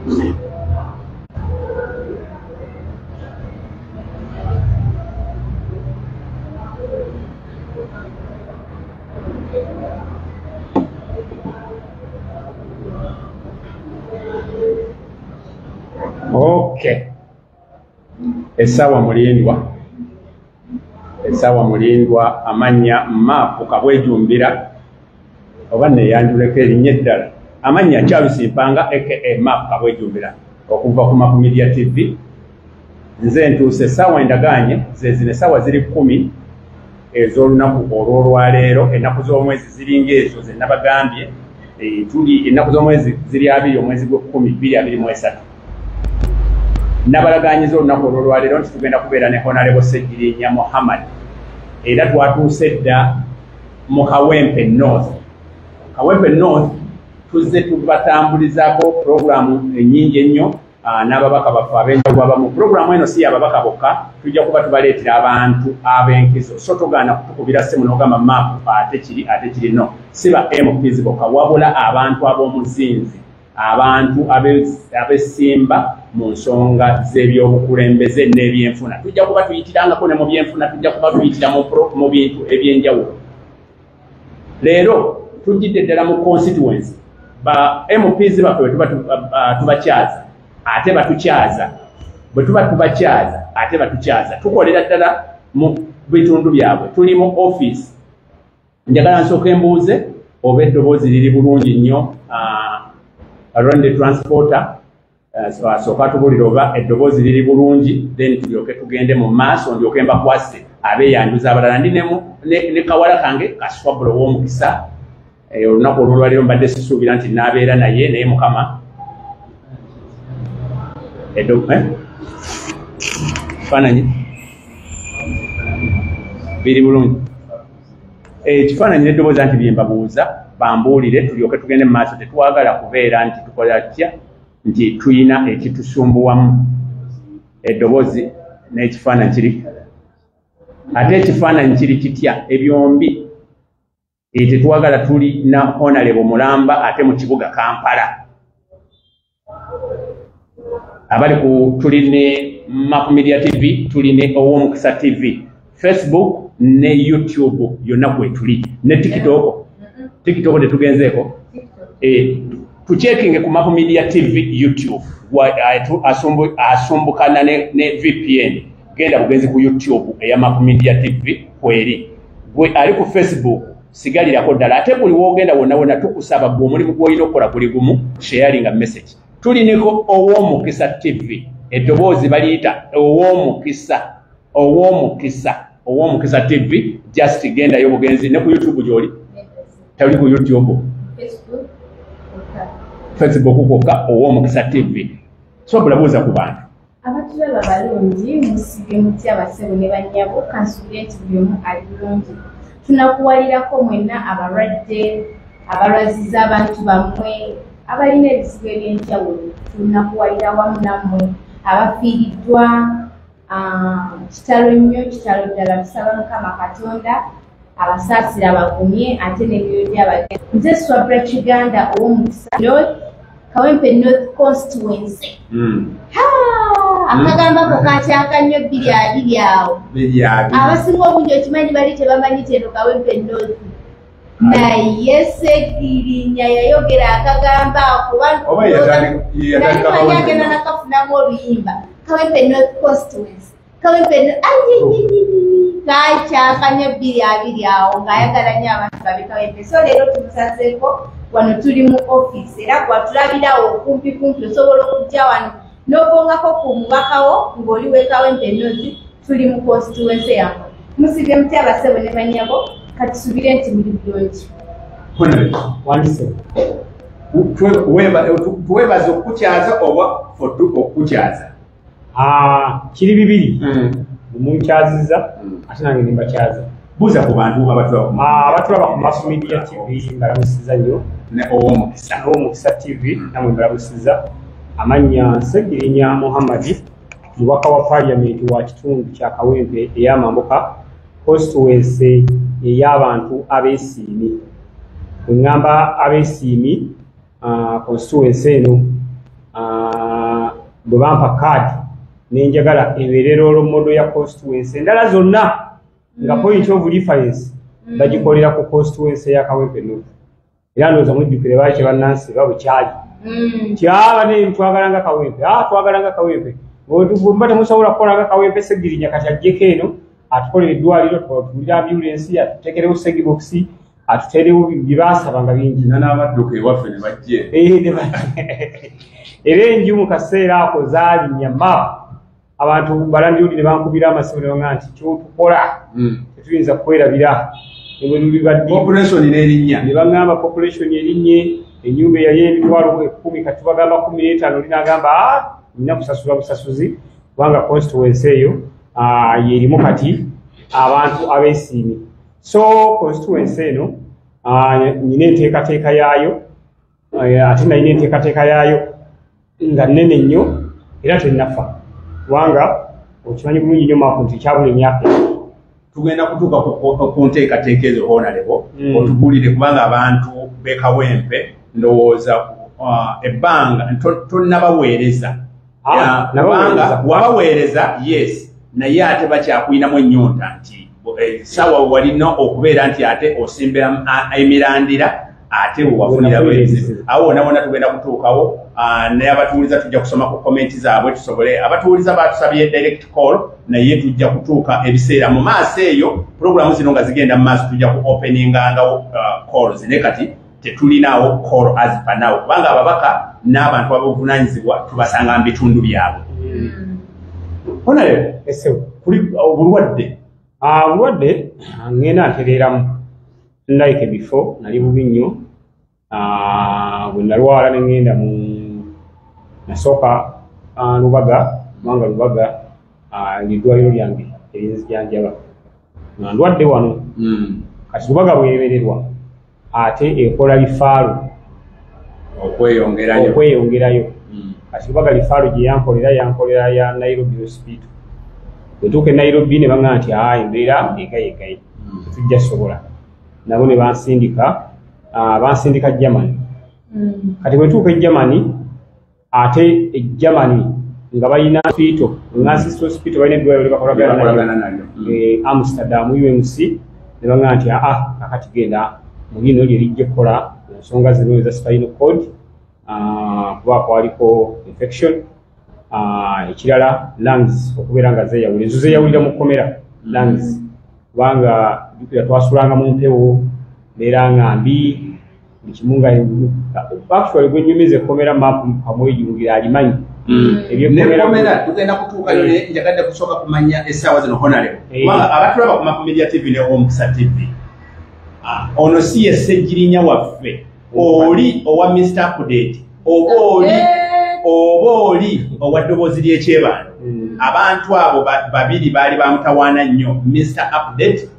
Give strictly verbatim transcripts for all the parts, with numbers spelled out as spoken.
Okay. Esawa mulindwa. Esawa mulindwa amanya mapu kabwejumbira. Obane yanjuleke erinnya eddala. Amanya Charles Mpanga aka Map kabwejumbira. Okuva ku Map Media T V. Nze ntuuse sawa endaganye ze zine sawa ziri kumi ez'olunaku olw'olwaleero ennaku z'omwezi ziringa ezo ze nabagambye e, tuli ennaku z'omwezi ziri abiri omwezi gw'ekkumi bbiri abiri mu esatu. Nabalaganyiza olunaku olw'olwaleero nti tugenda kubeera ne Honorable Ssegirinya Muhammad era twatuuse dda mu Kawempe North. Kawempe North tuzze tubatambulizaako puroguramu ennyingi ennyo n'ababaka baffe ab'enjawulo abamu. Puroguramu eno si y'ababaka bokka, tujja kuba tubaleetera abantu ab'enkizo. So togaana kutukubira ssimu n'ogamba maapu ate kiri ate kiri no. Si ba M Ps bokka, wabula abantu ab'omuzinzi, abantu ab'essimba mu nsonga z'ebyobukulembeze n'ebyenfuna. Tujja kuba tuyitirangako ne mu byenfuna, tujja kuba tuyitira mu bintu eby'enjawulo. Leero tujjidde ddala mu constituency ba M Ps baffe bwe tuba tubakyaza ate batukyaza, bwe tuba tubakyaza ate batukyaza, tukolera ddala mu bitundu byabwe. Tuli mu office. Njagala nsooka embuuze oba eddoboozi liri bulungi nnyo around the transporter. Uh, asooka tubulira oba eddoboozi liri bulungi, then tulyoke tugende mu maaso ndyoke mbakwase abeeyanjuza abalala. Ndi ne, ne kawala kange Kaswabulo ow'omukisa eh, olunaku olw'olwaleero mbadde sisuubira nti naabeera naye naye Mukama Edo, eh? Kifaananyi biri bulungi. Ekifaananyi n'eddoboozi nti bye mbabuuza bambuulire tulyoke tugende mu maaso. Tetwagala kubeera nti tukola tutya nti tuyina ekitusumbuwamu. Eddoboozi n'ekifaananyi kiri ate ekifaananyi kiri kitya ebyombi. Tetwagala tuli na Honorable Mulamba ate mu kibuga Kampala. Abali ku tuli ne Map Media T V, tuli ne Owomukisa T V, Facebook ne YouTube yonna kwe tuli, ne TikTok. TikTok de tugenzeeko. Eh, tucheckinge ku Map Media T V YouTube. Wa asumbu asumbukana ne, ne V P N. Genda bugenzi ku YouTube eya Map Media T V kweri. Gwe ali ku Facebook sigalirako ddala. Ate buli wogenda wonna wonna tukusaba gwe omulimu gw'olina okukola buli gumu sharing a message. Tulineko Owomukisa T V. Eddoboozi baliyita Owomukisa. Owomukisa. Owomukisa T V. Just genda yo bugenzi ne ku YouTube gy'oli. Tali ku YouTube. Facebook. Facebook kwokka Owomukisa T V. So bulabuuza ku bantu. Abatulaba balungi musige mutya basebo ne bannyabo kansubire nti buli omu ali bulungi. Tunakuwalirako mwenna abalwadde, abalwaziza abantu bammwe, abalina ebizibu eby'enjawulo. Tunakuwalira wamu nammwe abafiiriddwa kitalo nnyo, kitalo ddala. Tusaba Mukama Katonda abasaasira bagumye ate n'emyoyo gy'abagenzi. Nze Swabra Kiganda Owomukisa North, Kawempe North Constituency. Mm. Akagambako kakyaka nnyo bbiri abiri awo. Abasinga obungi okimanyi bali tebamanyi teno Kawempe North. Naye Ssegirinya yayogera akagamba kubanga agenda nakafunamu oluyimba. Kawempe North Constituency. Kawempe North kakyaka nnyo bbiri abiri awo ng'ayagala nnyo abantu babe Kawempe. So leero tumusazeeko wano tuli mu office era kwatulabirawo okumpi kumpi osobola okujja wano n'obongako ku mubakawo ng'oli w'e Kawempe North. Tuli mu constituency yange. Musige mutya basebo ne bannyabo kati subire nti muli bulungi. Wandise tuwebaza okukukyaza oba okukukyaza? Kiri bibiri. Munkyaziza ate nange ne mbakyaza. Buuza ku bantu abatulaba ku Map Media T V mbalamusiza nnyo. Ne Owomukisa. Owomukisa T V namwe mbalamusiza. Amanya Ssegirinya Muhammad, mubaka wa Parliament wa kitundu kya Kawempe ey'Amambuka, constituency ey'abantu abeesiimi. Bwe ngamba abeesiimi, constituency eno bwe bampa kaadi nenjagala ebeere role model ya constituency endala zonna nga point of reference bagikolera ku constituency ya Kawempe North era ndowooza mujjukire baali kyebannansi ba bukyali kyaba ne twagalanga Kawempe ah twagalanga Kawempe ng'otugumba temusobola kukolanga Kawempe Segirinya kati ajjeko eno atukolera eddwaliro twatulira ambulance atuteekerewo segiboxi atuteerewo byebaasabanga bingi n'abadduka ewaffe ne bajje era enju mu kaseera ako zaalinya map abantu balandiudi ne bankubira amasimu ne baŋŋamba nti kyotukola tetuyinza kwerabira population n'erinnya ne baŋŋamba population erinnye ennyumba eyali emitwalo ekkumi kati bagamba kumi n'etaano linagamba a nina kusasula busasuzi kubanga constituency eyo yerimu kati abantu abeesiimi so constituency eno nina enteekateeka yaayo ate nalina enteekateeka yaayo nga nnene nnyo era tennafa kubanga okimanyi bulungi nnyo maapu nti kyabula emyaka tugenda kutuuka ku nteekateeka ezo honorable otubuulire kubanga abantu b'e Kawempe ndowooza ebbanga tonnabaweereza kubanga wabaweereza yes naye ate bakyakwinamu ennyonta nti sawa walina okubeera nti ate osimbira emirandira ate wewafunira bwerezibu awo wonna wonna tugenda kutuukawo naye abatuwuliza tujja kusoma ku komenti zaabwe tusobole abatuwuliza batusabye direct call naye tujja kutuuka ebiseera mu maaso eyo puroguramu zino nga zigenda mu maaso tujja ku openingangawo calls naye kati tetulinawo call as per now kubanga ababaka n'abantu ab'obuvunanyizibwa tubasanga mu bitundu byabwe honale kuli obulwadde obulwadde ngenda ntereeramu like before nali bubi nnyo bwe nalwala ne ngenda mu nasooka Lubaga kubanga Lubaga liddwaliro lyange erinzijanjaba nga ndwadde wano kati Lubaga bwerebererwa ate ekola lifaalu okweyongerayo okweyongerayo kati Lubaga lifaalu gye yankolera yankolera ya Nairobi hospital bwe tuuka e Nairobi ne baŋŋamba nti aa embeera egayegaye tetujja sobola nabo ne bansindika bansindika Germany kati bwe tuuka e Germany ate e Germany nga balina hospital Nurses Hospital balina eddwaliro lye bakolagana nalyo Amsterdam U M C ne baŋŋamba nti aa kakati genda mu lino lye lijja kukola ensonga zino eza spinal cord kuba kwaliko infection ekirala lungs okubeera nga zeeyawula ezo zeeyawulira mu kkomera lungs kubanga jukira twasulanga mu mpewo mbeera nga mbi buli kimu nga actually gwe nnyumiza ekkomera mapu kamwejungira alimanyi nekkomera tugenda kutuukayo naye njagadde kusooka kumanya essaawa zino honorable kubanga abatulaba ku Mapu Media T V ne Omukisa T V ono si ye Ssejjirinya waffe oli owa Mister Update oba oli oba oli owa ddoboozi ly'ekyebando abantu abo babiri baali bamutawaana nnyo Mister Update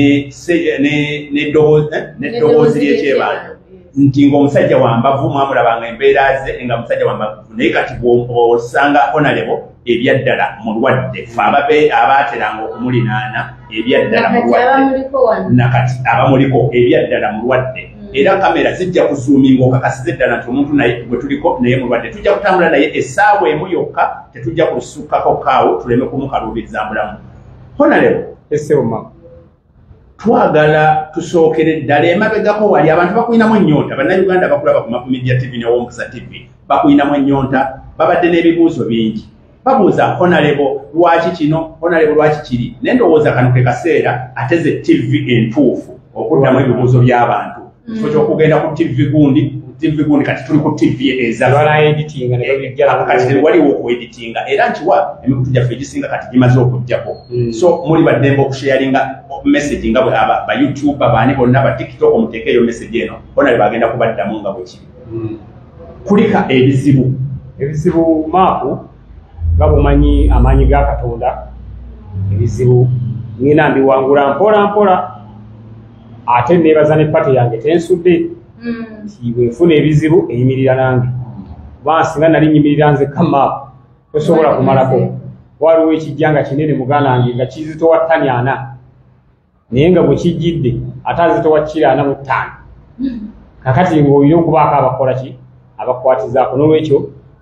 n'eddoboozi ly'ekyebando nti ng'omusajja wambavu mwamulabanga embeera ze nga musajja wambavu naye kati bw'osanga honorable ebyaddala mulwadde fe abaateranga okumulinaana ebyaddala mulwadde nakati abamuliko ebyaddala mulwadde era kamera zijja kuzuuminga okakasiza eddala nti omuntu naye gwe tuliko naye mulwadde tujja kutambula naye essaawa emu yokka tetujja kusukkako kaawo tuleme kumukaluubiriza mulamu honorable esseoma twagala tusookere ddala emabegako wali abantu bakuyinamu ennyonta bannayuganda bakulaba ku Mapu Media T V ne Omukisa T V bakuyinamu ennyonta babadde n'ebibuuzo bingi babuuza honorable lwaki kino honorable lwaki kiri naye ndowooza kano ke kaseera ateze T V entuufu okuddamu ebibuuzo by'abantu kifo ky'okugenda ku T V gundi T V gundi kati tuli ku T V ezakati waliwo okueditinga era nkiwa emikutu gyaffe egisinga kati gimaze okujjako so muli baddembe okusharinga message nga bwe aba ba YouTube baani bonna ba TikTok omuteeke eyo message eno bonna bagenda kubaddamu nga bwe kiri kulika ebizibu ebizibu maapu nga bumanyi amaanyi ga Katonda ebizibu ngenda mbiwangula mpola mpola ate neebaza ne pate yange tensudde nti bwefuna ebizibu eyimirira nange kuba singa nali nyimirira nze kamaapu tosobola kumalako waliwo ekijjanga kinene muganda wange nga kizitowa ttani ana naye nga bwe kijjidde ate azitowa kiri ana mu ttaano kakati ng'olina okubaako abakola ki abakwatizaako n'olwekyo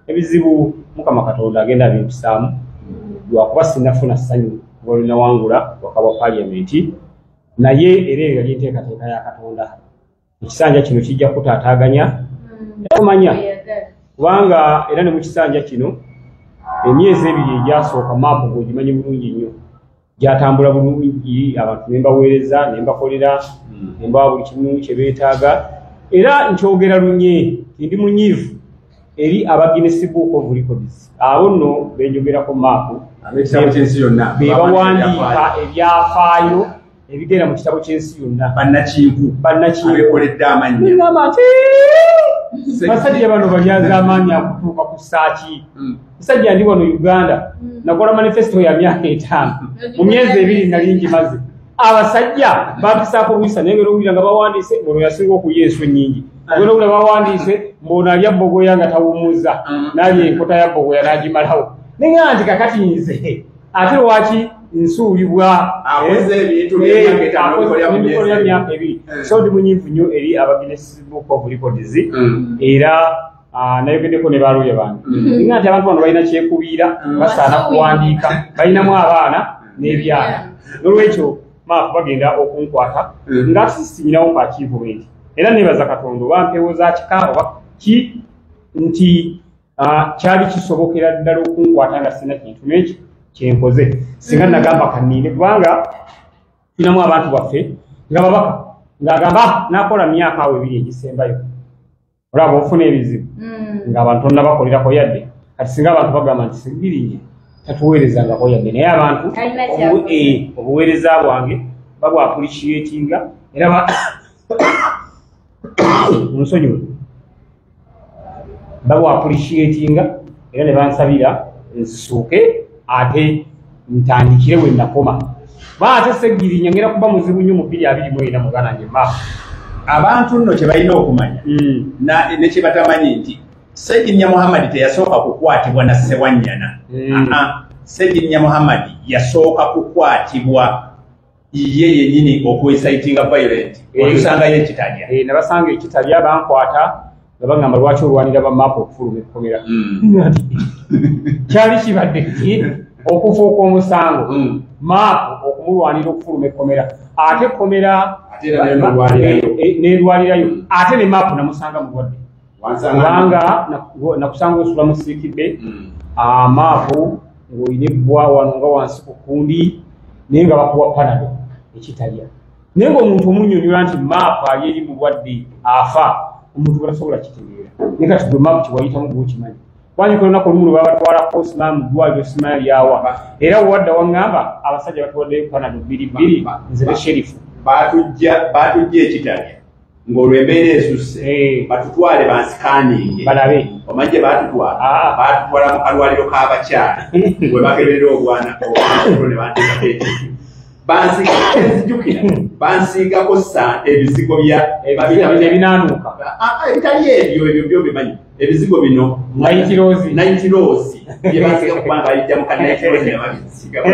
ebizibu Mukama Katonda agenda bimpisaamu lwakuba sinnafuna ssanyu olina wangula wakabwa paliamenti naye era yali enteekateeka ya Katonda ekisanja kino kijja kutaataaganya kumanya kubanga era ne mu kisanja kino emyezi ebiri egyasooka maapu gwegimanyi bulungi nnyo gyatambula bulungi abantu ne mbaweereza ne mbakolera ne mbawa buli kimu kye beetaaga era nkyogera lunye ndi munyiivu eri aba Guinness Book of Records abo nno benjogerako maapu bebawandiika ebyafaayo ebigenda mu kitabo ky'ensi yonna bannakinku bannakinkubekoledde amannya basajja bano balyaza amaanyi akutuuka ku ssaaki musajja ndi wano Uganda nakola manifesto ya myaka etaano mu myezi ebiri nali ngimaze abasajja bapisaako bwisa naye ngero owulira nga bawandiise ono yasinga okulya enswa ennyingi ngero owulira bawandiise mbona alya bbogoya nga tawumuza nalya enkota ya bbogoya n'agimalawo naye nga nti kakati nze ate lwaki nsuulibwa emikolo ya myaka ebiri so ndi munyiivu nnyo eri aba Guinness Book of Records era nayogeddeko ne baalooya bange nga nti abantu bano balina kyekubiira basaana kuwandiika balinamu abaana n'ebyana nolwekyo maapu bagenda okunkwata nga sisinyirawo kaakiivumenti era nebaza Katonda oba mpewo za kika oba ki nti kyali kisobokera ddala okunkwata nga sina kintu n'ekyo kyenkoze singa nagamba kanniine kubanga tulinamu abantu baffe nga babaka ng'agamba nakola myaka awo ebiri egisembayo olaba ofuna ebizibu ng'abantu onnabakolerako yadde kati singa abantu bagamba nti sibirinye tatuweerezangako yadde naye abantu obuweereza bwange babwapuliciatinga era munsonyiwe babwapuliciatinga era ne bansabira nzisuuke ate ntandikire we nakoma baate Seggirinya ngera kuba muzibu nnyo mu bbiri abiri mu ena muganange maapu abantu nno kye balina okumanya ne kye batamanyi nti Seggirinya Muhammad teyasooka kukwatibwa na Ssewanyana Seggirinya Muhammad yasooka kukwatibwa ye yennyini okwesaitinga violent olusangayo ekitalya nabasanga ekitalya bankwata nga bagamba lwaki olwanira ba maapu okufuluma ekkomera kyali kibadde ki okufa okw'omusango maapu okumulwanira okufuluma ekkomera ate ekkomera n'erwalirayo ate ne maapu namusanga mulwadde kubanga nakusanga osula musiikidde maapu ng'olina ebbwa wano nga wansi ku kundi naye nga bakuwa panado ekitalya naye ng'omuntu omunnyonnyola nti maapu ali eri mulwadde afa omuntu bwatasobola kitegeera naye kati gwe maapu kiwayitamu gwokimanyi wanyuka olunaku olumu lwe babatwalako simamu ddwaliro simayo lyawa era wewadda waŋŋamba abasajja batuwaddeyo panado bbiri bbiri nze ne sherifu baatujja ekitalya ng'olwo embeera esusse batutwale bansikaaninge balabe omanyi gye baatutwala baatutwala mu kalwaliro k'abakyala we bakeberera obwana ne banteekako ekiti banzijukira bansiigako sa ebizigo bya ebinaanuuka ebitali ebyo ebyo byo bimanyi ebizigo bino naitiroozi bye bansiiga kubanga bayijja mu kanaitiroozi ne babisiiga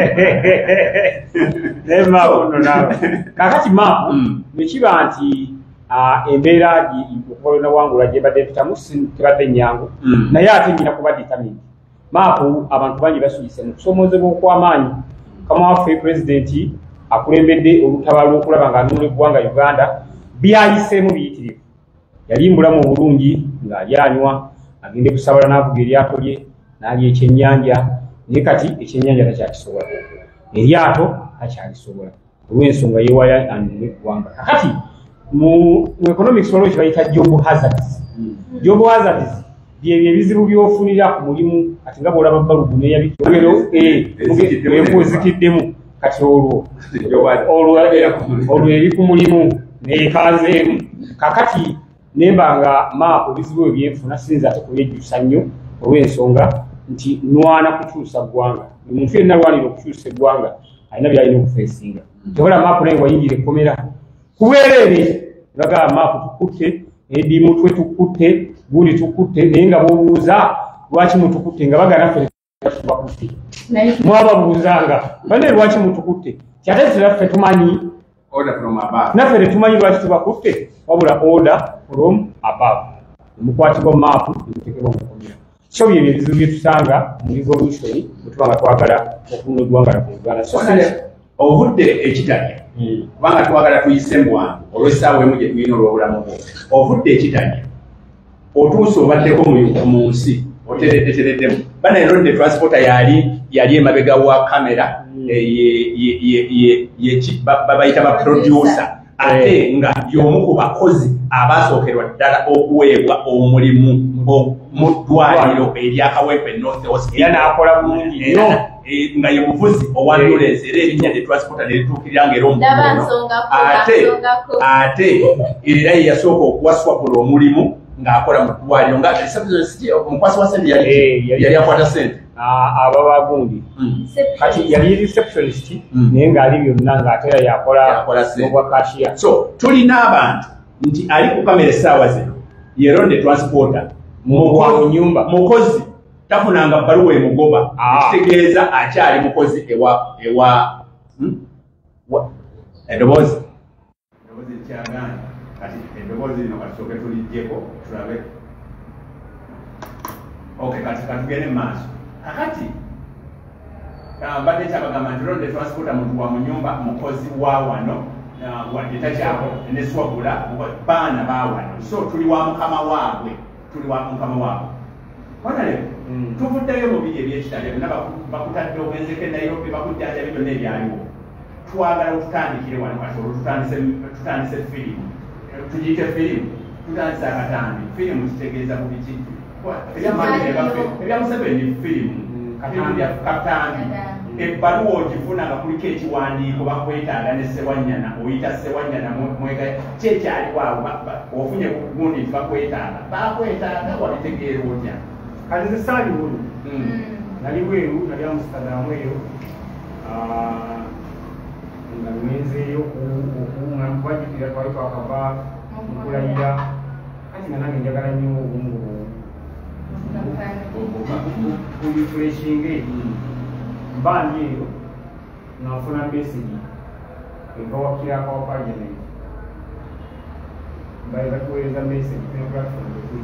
kakati maapu nekiba nti embeera okukolona wangula gyebadde mpitamu tebadde nnyangu naye ate nnyina kuba determined maapu abantu bangi basuyise mu kusomoozebwa okw'amaanyi mukama waffe pulezidenti akulembedde olutabaalo lw'okulaba ng'anunula eggwanga Uganda byayiseemu biyitirivu yali mbulamu obulungi ng'ali anywa agende kusabala n'avuga eryato lye n'alya ekyennyanja naye kati ekyennyanja takyakisobola eryato takyalisobola olw'ensonga yeewaya anunula eggwanga kakati mu economics waliwo kyebayita job hazards job hazards byebyo ebizibu byofunira ku mulimu kati nga bw'olaba balubu neyabikogero ekuzikiddemu kati olwo olwo eri ku mulimu neekanzeemu kakati nembanga maapu ebizibu ebyo byenfuna sinza tekulejjusa nnyo olw'ensonga nti nwana kukyusa ggwanga omuntu yenna alwanira okukyusa eggwanga alina byalina okufeesinga tebola maapu naye wayingira ekkomera kubwereere bagamba maapu tukutte edi mutwe tukutte gundi tukutte naye nga bobuuza lwaki mutukutte nga bagana ffe tubakutte mwababuuzanga bane lwaki mutukutte kyate tiraffe tumanyi naffe tetumanyi lwaki tubakutte wabula order from above omukwatibwa maapu emutekebwa mukomera so bye ebizibu bye tusanga mu revolution bwe tuba nga twagala okununula eggwanga lyaffe Uganda. So obudde ekitalya kubanga twagala tuyise mu wange olw'essaawa emu gye tulina olw'obulamu bwo obudde ekitalya otuuse obaddeko mu nsi otereddetereddemu bana ero ne transporter yali yali emabega wa kamera babayita ba producer ate nga y'omu ku bakozi abasookerwa ddala okuweebwa omulimu mu ddwaliro eryakawempe North West era n'akola bulungi nnyo nga ye muvuzi owa ambulance era erinnya ne transporter ne lituukirira ng'era omukono ate ate era ye yasooka okuwaswapula omulimu ng'akola mu ddwaliro nga omukwasi wa ssente yali akwata ssente ababa gundi kati yali receptionist naye ng'ali byonna ng'ate era yakola n'obwa cashier. So tulina abantu nti ali ku kamera essaawa zino yeronde transporter mu nyumba mukozi tafunanga bbaluwa emugoba ekitegeeza akyali mukozi ewa ewa eddoboozi eddoboozi kyaganda kati eddoboozi lino katusooke tulijjeko tulabe okay kati katugende mu maaso kakati mbadde kyabagamba nti ronde transporter muntu wa mu nyumba mukozi wa wano wadde takyako neswabula baana ba wano so tuli wa mukama waabwe tuli wa mukama waabwe wanaleo tuvuddeyo mu biri ebyekitale byonna bakutadde ogenzeko e Nairobi bakujjanjabi byonna ebyaliwo twagala otutandikire wano kati olwo tutandise firimu tugiyite firimu tutandise akatambi firimu kitegeeza ku biki ebya Museveni firimu bya katambi ebbaluwa ogifuna nga kuliko ekiwandiiko bakwetaaga ne Ssewanyana oyita Ssewanyana mwega kyekyaliwo awo ofunye gundi nti bakwetaaga bakwetaaga wabitegeera otya kati zisaali bulu nali bweru nali amusitadamu eyo nga ngenzeeyo okubajjukira twali twakava mukulayira kati nga nange njagala nnyo obungu kulifreshinge mba ndi eyo nafuna message eva wakirako wa parliament bali batuweereza message kino platform ekuli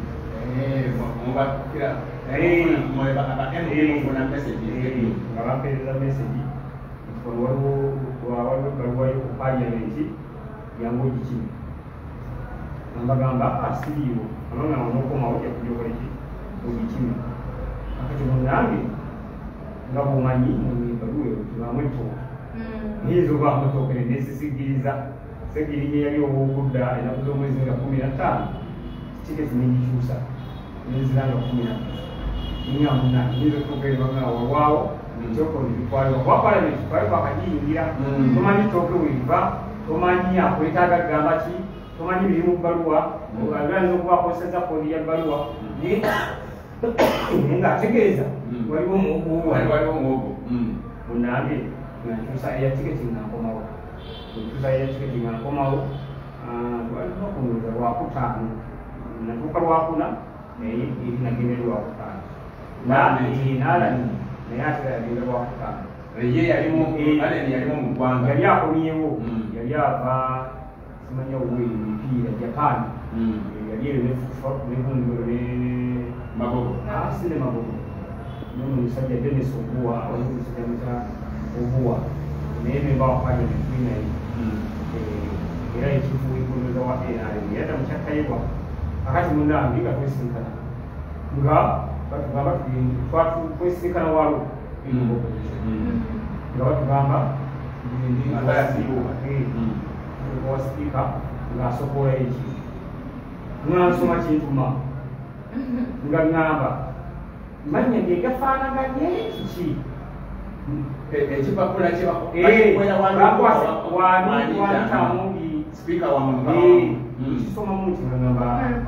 nga bampeereza message waliwo ebbaluwa yo ku parliament yangu gikimi nambagamba asiriiwo amanga nokomawo jakujokola ki ogikimi akati munange nga bumanyi mubbaluwa eyo kibamu ettooke nyinza obaamu ettooke nesisigiriza segirinya yali ow'obudda ennaku z'omwezi nga kumi na ttaano tiketi nengikyusa nenziranga kumi na nga muna nyinza ettooke libanga walwawo ekyokola bikwaliwa kuba palamenti twali twakagiyingira tomanyi ettooke weriva tomanyi akwetaaga kugamba ki tomanyi biri mu bbaluwa ogalanza okuba akozeseza koodi ya bbaluwa naye ng'ategeeza waliwo muogo munange nkyusa eya tiketi nga nkomawo nkyusa eya tiketi nga nkomawo lwakunoza lwakutaano natuuka lwakuna naye eri nagende lwakutaano naalani naye ate yagenda lwakutaano ye yalimu yalimu mu ggwanga yali akomyewo yali ava simanya oweri mipiira Japan yali eyo nevundiro ne magogo asine magogo nono musajja Dennis Obuwa waliwo omusajja muta Obuwa naye memba wa parliament naye era ekifu ekuleza wa N R M yadda mukyakayebwa akati munange nga twesinkana nga batugamba twesinkana walo nga batugamba wa sipiika ng'asokola eki ngansoma kintuma nga ngamba manya ge gafaanaganye kiki ekipapula wanitamugi sipiika wa kisomamu nti nga ngamba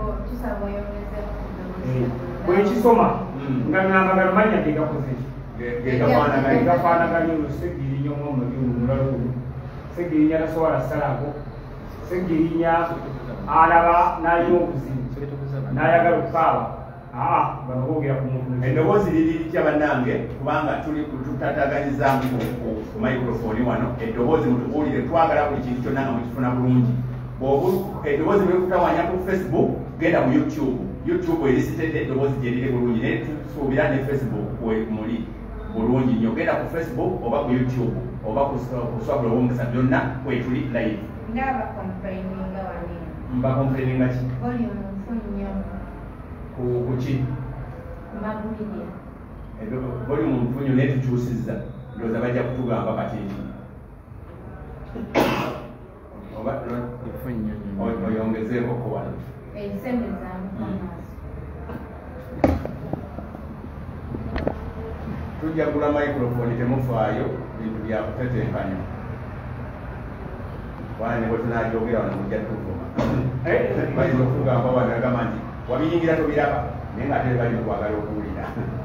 bwekisoma nga ngamba nga manya ge gakoze ki gafaanaganye olwo segirinya omwamagi omulala olwo segirinya tasobola salako segirinya alaba n'alina obuzibu n'ayagala okukaaba bano boogera ku muntu eddoboozi liri litya bannange kubanga tuli tutataganyizamu ku microphone wano eddoboozi mutubuulire twagala buli kintu kyonna nga mukifuna bulungi eddoboozi bwekutawanya ku Facebook genda mu YouTube YouTube elisitedde eddoboozi gye liri bulungi naye tusuubira ne Facebook muli bulungi nnyo. Genda ku Facebook oba ku YouTube oba ku Swabula ow'omukisa byonna kwetuli live. Ndaba complaininga wali. Mba complaininga ki? Volume mfunyo. Ku ku ki? Mabu media. Ebyo volume mfunyo naye tukyusizza. Ndowooza bajja kutugamba kati nti. Oba mfunyo. Oyongezeeko ko wano. Ensembe zange. Tujja kugula microphone temufaayo bintu bya kutetenkanya. Wane bwe tunaajogera wano mujja tuvuma. Bayinza okugamba wano agamba nti wabiyingira tobiraba naye nga ate balina okwagala okuwulira.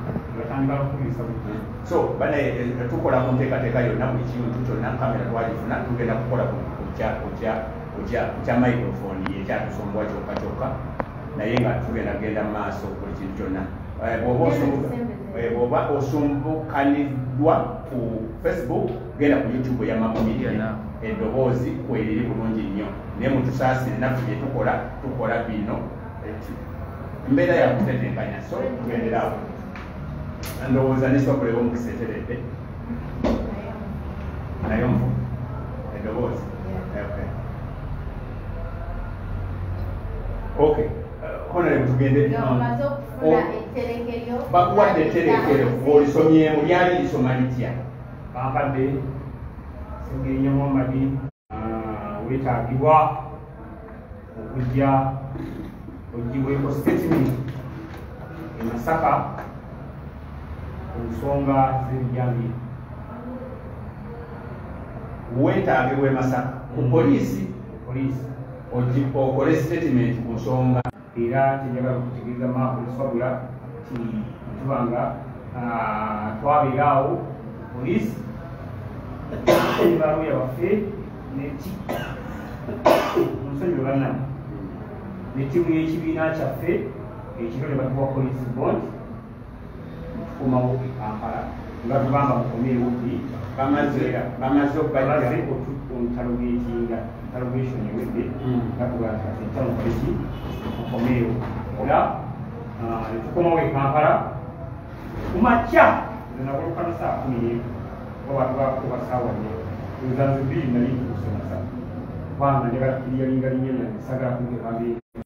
So bana tukola ku nteekateeka yonna buli kintu kyonna kamera twagifuna tugenda kukola ku kya microphone yekyatusombwa kyokka kyokka naye nga tugenda kugenda mu maaso buli kintu kyonna. Bw'oba osumbukanidwa ku Facebook genda ku YouTube ya Mabu Media eddoboozi kweriri bulungi nnyo naye mutusaasire naffe bye tukola tukola bino mbeera ya kutetenkanya so tugenderawo ndowooza ne Swabula ow'omukisa eteredde naye nfu eddoboozi okay honorable tugende bakuwadde etterekero olisomyemu lyali lisoma litya? Bampadde Sengeri Muhammadi weetaagibwa okujja oggibweko statement e Masaka ku nsonga z'ebijambiya. Weetaagibwa e Masaka ku poliisi poliisi okole statement ku nsonga era tenjagala okutegeeza Maapu Swabula nti tubanga twabeera awo poliisi ebaaluya waffe neti omusonyiwe bannange ne ttiimu y'ekibiina kyaffe ekiro ne batuwa poliisi bond tukomawo e Kampala nga tugamba mukomeewo buli bamaze okubajja ontalogeetinga interrogation ewedde nga tugamba nti entamukoleki mukomeewo era ne tukomawo e Kampala kumakya nagolokana saa kumi n'emu abantu bakuba ssaawa nnya enzanzi bbiri nali ntukusomesa kubanga njagala kulyalingalinnya nasagala kungekambe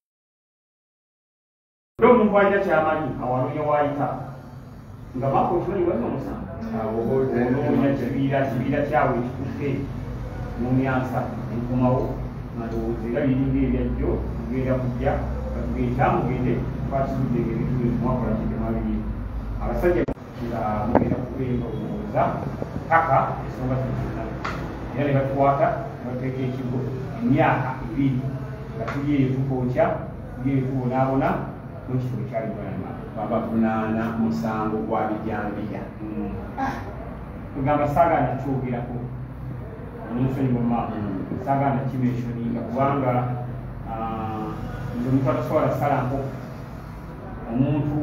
era omuntu alina kyamanyi awanoonya waayita nga Maapu okimanyi wali omusango onoonya kibiira kibiira kyawe ekitutte mu Myansa enkomawo nga ndowooza era biringa ebyajjo tugenda kujja batugenda mugende twakizudde ng'ebintu byetumwakola kitemabiri abasajja nga mugenda kukwemba olowooza paka ensonga zonna era ne batukwata ne bateeka ekigo emyaka ebiri nga tuli eyo tukookya tuli eyo tubonaabona n'ekitabo kyali gwanama babavunaana musango gwa bijambiya. Tugamba saagaana kyogerako omusonyi mu Maapu saagaana kimensioninga kubanga nze omuntu atasobola salanko omuntu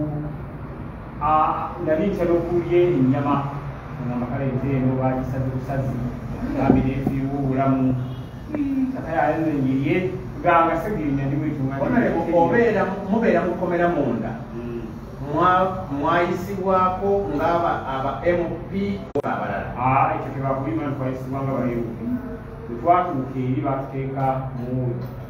nali ntera okulya ennyama ngamba kale nze eno bagisaze busazi gambi neefiirwa obulamu katayalenyerie ganga segirinya ndimwituobeera mubeera mukomera munda mwayisibwako ngaaba aba M P abalala ekyo tebakuyima ntwayisibwa nga ba M P bwetwatuuka eri batuteeka mu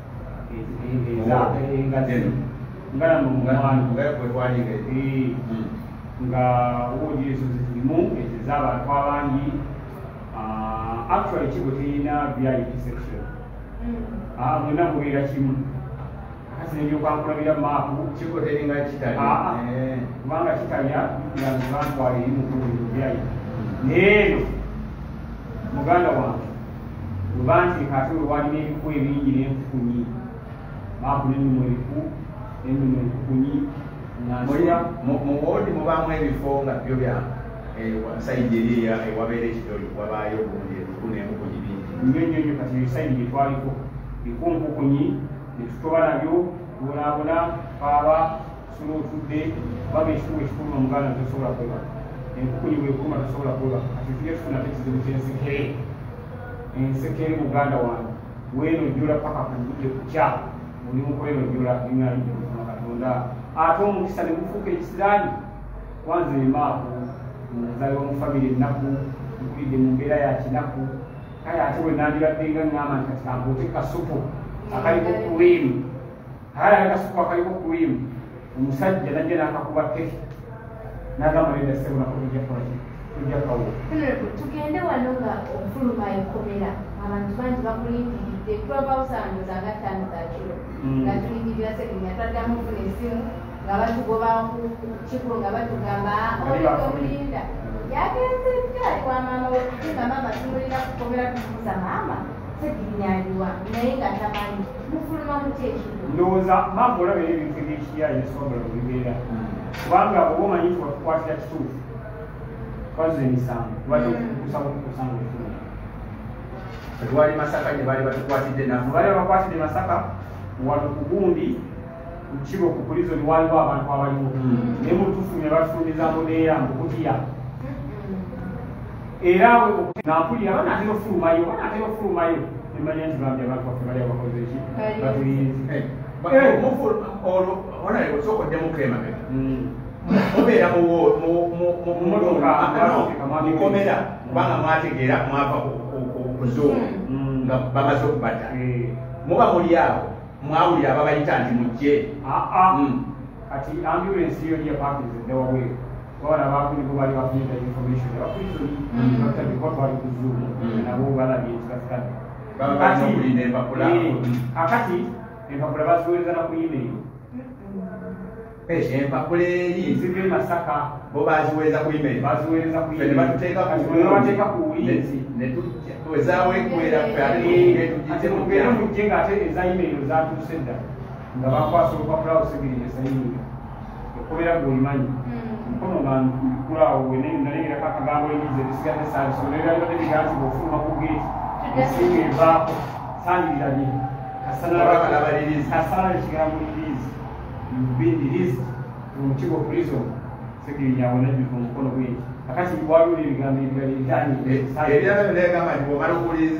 engazi ngalamuwetwalinga nga woogire ezo zetulimu ezo ez'abantu abangi actually kigo terina V I P section mwena mubeera kimu kasi nebyokwankulabira Maapu kigo teringa kitali kubanga kitalya yange bantwala eri mukulu byayi neeno muganda wange webanteeka ate we walina ebiku ebingi n'enkukunyi Maapu nennumu ebiku nennumu enkukunyi muwoodi mubaamu ebifo nga byo bya sayidi eri ewabeera ekitoli wabaayo obundi ebiku n'enkukunyi bingi nnyo nnyo nnyo kati ebisayidi bye twaliko biku nkukunyi ne tutoba nabyo tubonaabona kaaba sula otudde kubanga ekikuba ekikuluma omuganda tosobola kwebaka enkukunyi bwekuluma tosobola kwebaka kati tujja tufunako ekizibu ky'ensekere ensekere muganda wange weeno jjula paka ku budde kukya oli mukolero jjula eŋŋalijja okufuna Katonda ate omukisa ne gufuuka ekisiraani wanze emaapu nzali omufamire ennaku nkulidde mu mbeera ya kinaku kale ate bwe nandibadde nga ŋŋamba nti kati kambuute kasupu akaliko kurimu kale ate kasupu akaliko kurimu omusajja najja n'akakuba keke n'agamba nenda sebonako tujja kolaki tujja kawo tugende wano nga ofuluma ekomera abantu bangi bakulindiridde twabawusandoza nga ttaano za kiro nga tulindirira sekenya twaddamu funa esimu nga batugoba ku kiko nga batugamba olitomulinda yagenze ebyali wa maama wekuga maama tumulira kukomera tumubuuza maama sekirinyaliwa naye nga tamanyi mufuluma muki ekigo ndowooza maama olaba era ebintu ebyekiyayi ebisobola okubibeera kubanga oba omanyi nti watukwatira kituufu twazuza emisango lwaki okukusaba okukusanga efuluma twali Masaka gye baali batukwatidde nafu baali bakwatidde Masaka wano ku gundi ku kibo ku pulizo ni waliwo abantu abaliwo naye mutufumye batufulumiza muneera mbukutiya era nampulira banaatera ofulumayo banaatera ofulumayo nemanya nti bambye abantu baffe bali abakoze eki batuyinzi olwo onaleko sokoddemu kremabega mubeera mukomera kubanga mwategeera mwava ku zuumu nga bamaze okubata muba muli awo mwawulira ababayita nti mujje kati ambulensi yo liya pakinze ddewabweru wabala bakunigo bali bafunira information abakulisoni batabiko twali ku zuumu nabo balabye ekikasikadde akati empapula baziweereza na ku email empapula eri zive Masaka bo baziweereza ku email baziweereza ku email nebateeka ku bulinzi wezawekwera mugere mujje ng'ate eza email zatuuse dda nga bakwasa olupapula osegerinya sayinga okubera gweoyimanyi mukono nga nkulaawo wenalengera kakagambo enyiza ebisigadde sabisoleralibadde biganti bwofuluma ku geeti esinga evaako sangiriraye kasana ekigambo liriizi bindiriizi omukigo prison segerinya wenajjuka omukono gweki akati waliwo ebigambo ebirala nti bwomala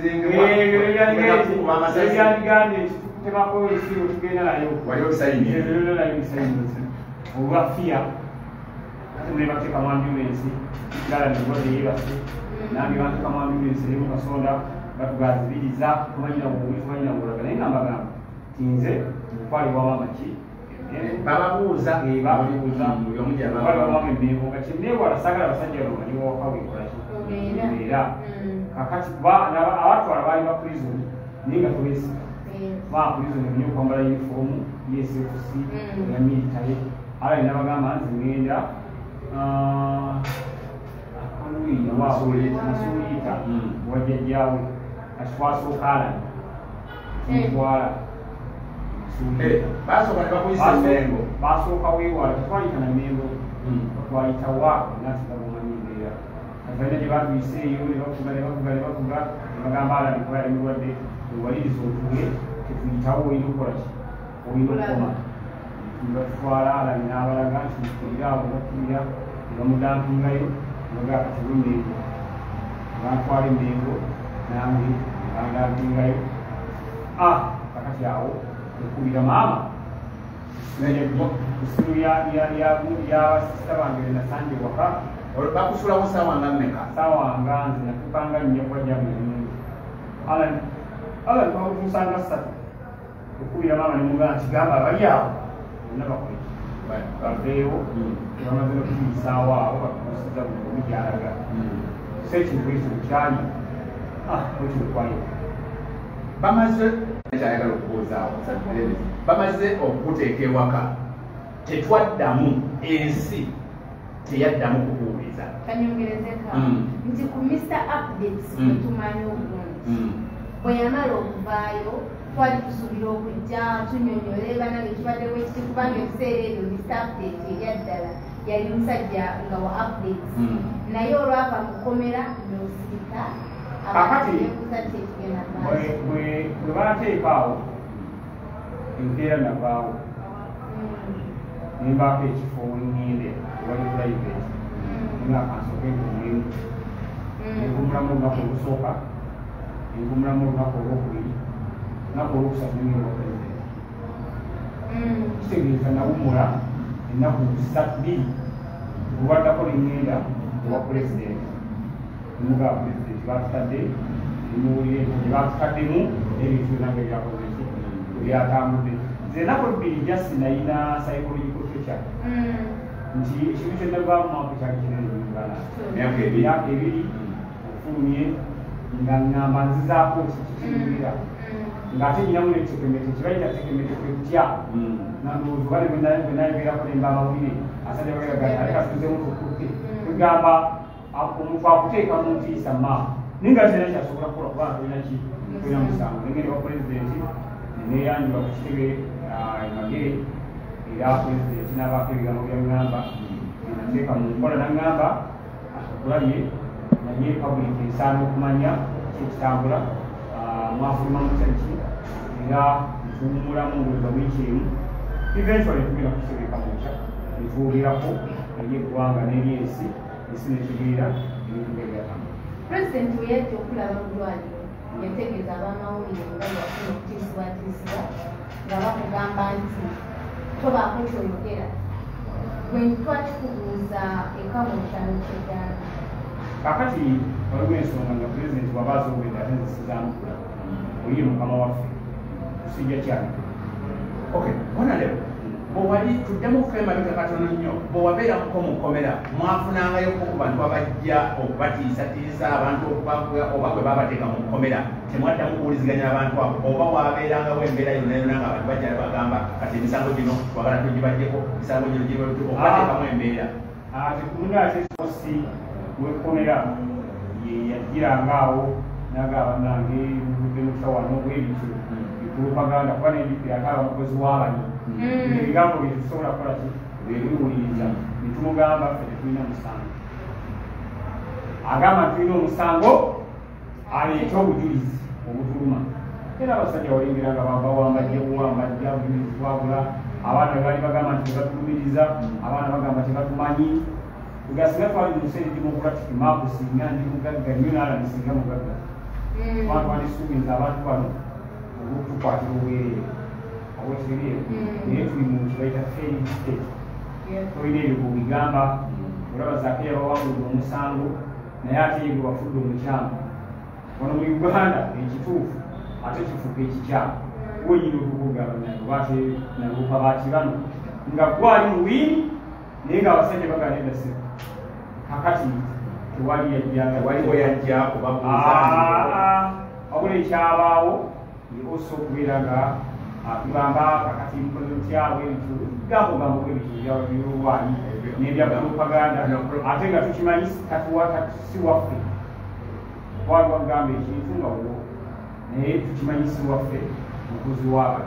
okuwulizingabyandigambye tukutemako esiiro tugenda nayo waliwo bisayiniyo bisayinizi olwafiya ate mwe bateekamu ambulensi gala nibwadde yebase nambi bateekamu ambulensi eri mukasonda batugazibiriza tumanyira mububi tumanyira mubulaga naye nga mbagamba tinze mukwalibwamu amaki bababuuza babuuza mukwalibwamu emmengo nga kyeneewala sagala abasajja bamaliwo waka wekolaki era kakati abatwala baali ba prison naye nga tobesiga ba prison nnyo okwambala yunifoomu yesfc ya military ala nabagamba nti ngenda masuliita wajjajjaawe kati twasooka alani mutwala basooka weewala tetwayita na mengo twayita waako natikabumanyi embeera katalina gye batwiseeyo nebakuga nebakuga nebakuga nebagamba alani kuba yalimulwadde ewaliriza otuge tetuyitawo olina okukolaki olina okukoma batwala alani n'abalaga nti mukulira abo bakulira nebamudampingayo naga katibu mengo bantwala emengo nange bandampingayo kakati awo ekubira maama kusiru yabasisita bange nasanje waka bakusulawo sawa nga mmeka sawa nga nze natukanga nnyo kwajja mulungi alani alani twakutuusanga ssatu okubira maama nemugamba nti gamba abali awo bonna bakole baveewo tebamaze nokutuyisaawo awo batuusiza buli omu gyalaga so ekintu ekyo kyali ekyokwali bamaze kyayagala okubuuzaawo bamaze okukuteeka ewaka tetwaddamu ensi teyaddamu kukuwuliza kanyongerezeka nti ku mister updates etumanyi obulungi bwe yamala okuvaayo twali tusuubira okujja tunyonyola banange kibaddewo ekiti kubanga ebiseera ebyo mister update eryaddala yali musajja nga wa updates naye olwava mukomera nosirika akati bwe bateekaawo empeera navaawo nembaako ekifo wengende wali private nga akansoka enkumulemu enkumulamu olunaku olusooka enkumulamu olunaku olwokubiri olunaku olwokusatu nengenda president kitegeeza nawumula ennaku ssatu bbiri olwaddako lingenda owa pulezidenti omuga pulezidenti batutadde emuwulire gye batutaddemu n'ebintu byonna nga byakoze ki byatambudde nze ennaku ebbiri jasi nayina psychological feature nti ekintu kyennavaamu mwaka kyali kinene mugana emyaka ebiri ofulumye nga ngamba nzizaako kikikirumira ng'ate nyinamu netekemete kibayita tekemete kwe kutya nandowooza bale bwenayogerako nemba amawulire asajja bageragaa ale kasuuzemu tukutte tugamba omuntu akuteeka mu ntiisa ma naye nga tena kyasobola kukola kubanga tolina ki tolina musango nengeri wa pulezidenti neneyanjula ku kitebe emagere era pulezidenti n'abaako ebigambo byaŋŋamba nateeka mu nkola naŋŋamba okulabye naye public esaana okumanya kyekitambula mwafuluma mukyaki era ntuwumulamu ngweza wiiki emu eventually tugenda kukitegeka mukya netuwulirako naye eggwanga n'ebyesi esi nekibiira ebintu byebyatamu. Pulezidenti we yajja okulaba mu ddwaliro yategeeza ab'amawulire nga bwafuna okutiisibwatiisibwa nga bakugamba nti tobaako kyoyogera bwe twakikubuuza eka mu kyalo ky'egganda. Kakati waliwo ensonga nga pulezidenti bw'abaaza obwenda ate nzisizaamu kulaba oyiye mukama waffe tusijja kyali. Okay, bona lero bwewali tuddemu okukemabika katono nnyo bwewabeeramuko mu kkomera mwafunangayo ku bantu abajja okubatiisatiisa abantu oba bwe babateeka mu kkomera temwaddamu kuwuliziganya abantu abo oba wabeerangawo embeera yonna yonna nga abantu bajja bagamba kati emisango gino twagala tugibaddeko misango gino gibateekamu embeera tekunda ate sosi wekkomera yajirangaawo nagamba nange muvudde mukyawano bwebityo propaganda kuba nebikiraka abakozi w'abanyi ebigambo bye tusobola kukola ki bebiwuliriza netumugamba ffe tetulina musango agamba tulina omusango aleete obujulizi obutuluma era abasajja walengera nga bawambajja buwambajja obujulizi twabula abaana bali bagamba nti tebatulumiriza abaana bagamba tebatumanyi tugasinga twali mu nsi edemocratic map singa ndi mugagga nnyo naala nisinga mugagga abantu bandisuubinza abantu bano tukwatira obwerere obwekitegeere naye tuli mu kibaita failing state tolina ebyo bwebigamba olaba zaake yabawangudde omusango naye ate ye gwe wafudde omukyamu wano mu uganda ekituufu ate kifuuka ekikyamu wenyini okukugamba oba ate naluuka bakibano nga gwali muwini naye ng'abasajja bagala edase kakati tewali yajjawaliwo yajja kubabuuza wabula ekyabaawo also okubeera nga tugamba kakati mpozotyabwe ebintu gambo gambo bwebityo byolwanyi n'ebya propaganda ate nga tukimanyi katuwa si waffe waliwo kugamba ekintu nga wo naye tukimanyi si waffe mukozi waaba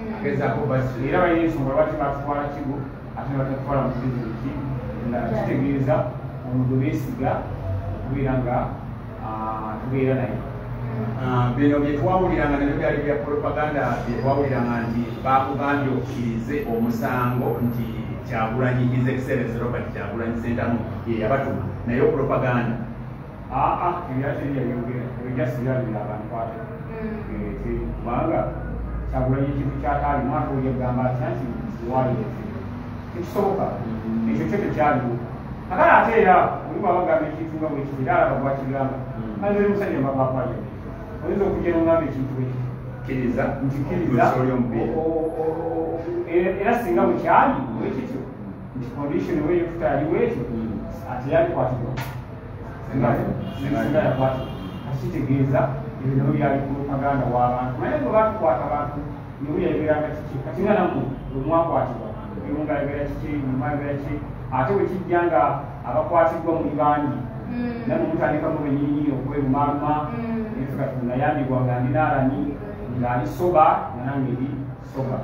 era balina ensonga lwaki batutwala kigo ate ne batatwala mu pulezidenti kitegeeza omuntu beesiga okubeera nga tubeera naye bino bye twawuliranga nabyo byali bya propaganda bye twawuliranga nti bakugambye okkirize omusango nti Kyagulanyi his excellence Robert Kyagulanyi Ssentamu ye yabatuma naye propaganda aa ebyateri yabyogera ebyasi byalira abantu ate kubanga Kyagulanyi ekintu kyataali mwaka oli yagamba atya nti ziwalire tekisoboka ekyo kyo tekyaliwo kakale ate era oli bwabagamba ekintu nga bwekyo era alaba bwakigamba manzeri musajja mbagapalya oyinza okugenda ogamba ekintu ekyo kkiriza nti kkiriza era singa bwekyali wekityo nti condition weyo tutaliwo ekyo ati yabikwatibwa singa yakwatibwa akitegeeza ebyo nabo byali propaganda w'abantu naye bwe batukwata abantu niwe yayogeranga kiki kati nga nammwe bwe mwakwatibwa ebimu ngaayogera kiki mwayogera ki ate bwe kijja nga abakwatiddwa muli bangi namwe mutandikamu benyinyini okwerumaluma efe kati nayambibwa nga ndi naalani ng'ali soba nga nange eri soba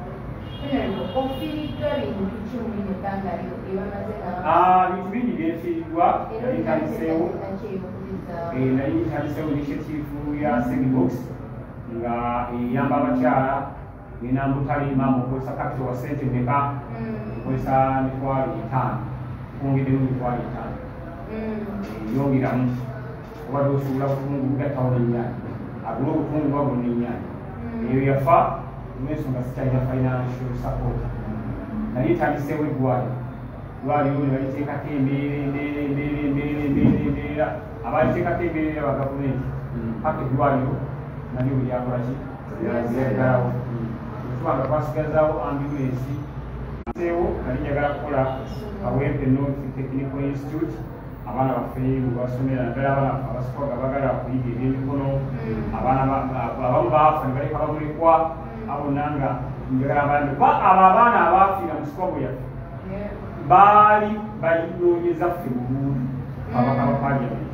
bintu bingi byefiiriddwa yali ntaliseewo nali ntaliseewo initiative ya Semibox nga eyamba abakyala enambutaliima mu kukozesa capital wa sente meka ekozesa mitwalo etaano twongeddeyo mitwalo etaano yongeramu obadde osobola butungu bugattawo n'ennyanja agula obutungu bwabwo n'ennyanja eyo yafa olw'ensonga sikyalina financial support nali tandiseewo eddwaliro eddwaliro ne baliteekako embeera embeera embeera embeera embeera embeera abaliteekako embeera ba gavumenti paka eddwaliro nali buli akolaki yaggalawo tubanga twasigazaawo ambulensi seewo nali njagala kukola Kawempe North Technical Institute abaana baffe basomera naddala abaana abasikoga bagala kuyiga ebyemikono abaana abamu baafa ne baleka bamulekwa abonna nga njagala mbalambe kuba abo abaana abaafiira mu sikogo yaffe baali balinoonyeza ffe bulungi abaka ba parliament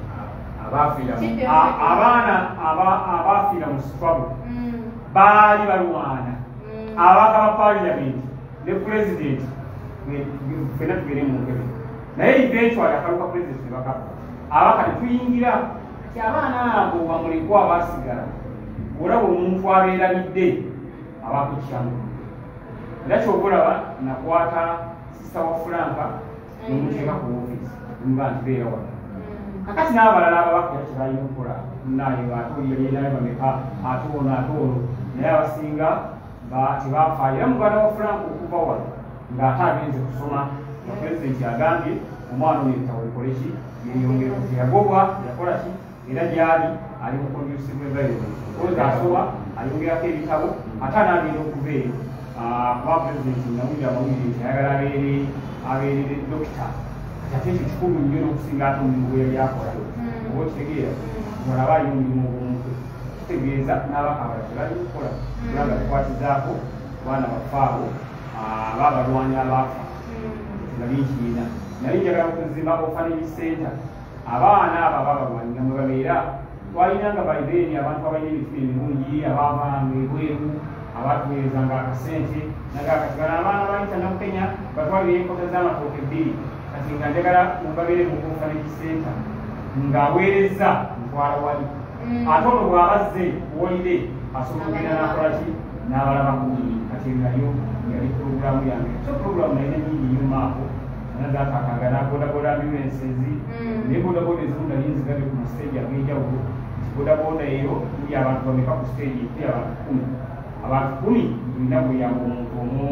abaana abaafiira mu sikogo baali balwana abaka ba parliament ne president fena tugere mu nkebe naye eventually akaluka president ne bakapa abaka tetuyingira ti abaana abo bamulekwa abaasigala olaba omuntu abeerabidde abakukyamu era kyokulaba nakwata sista wa Franka nomuteeka ku office nga ntibeera wano kakati n'abalala ababakira kyebalina okukola naye atoolinaye bameka ate ono ate ono naye abasinga tebafaayo era muganda wa Franka okuva wano ng'ate agenze kusoma nga pulezidenti agambye omwana ono ebitabo bikoleki yeyongera yagobwa yakola ki era gyali ali mu conducive environment oza asoma ayongerako ebitabo ate anaagenda okuva eyo kuba pulezidenti nawulira amawulire nti ayagala abeere abeerere dokita kati ate ekyo kikulu nnyo n'okusinga ate omulimu gwe yali akola oba okitegeera olaba alina omulimu ogw'omutwe kitegeeza n'abaka abala tebali kukola kubanga tukwatizaako abaana baffe abo abaabalwanyi abaafa nali nkiina nali njagala okuzimba orphanage center abaana abo abaabalwanyi nga mwe babeera twalinanga baibeni abantu abalina emitima emirungi abaavanga ebweru abatuweerezanga akasente nagakati bano abaana bayita nakukenya batwalire enkota z'amatooke ebbiri kati nga njagala mubabeere mu orphanage center ng'aweereza mutwala wali ate ono bw'abazze kuwolire asobola okugenda n'akolaki n'abalaba kungi kati nayo yali puroguramu yange so puroguramu nalina nyingi nnyo maako nazakakanga nabodaboda ambulences naye bodaboda ezimu nali nzigabe ku masiteegi ag'enjawulo nti bodaboda eyo tuli abantu bameka ku siteegi tuli abantu kumi abantu kumi tulina bweyamba omuntu omu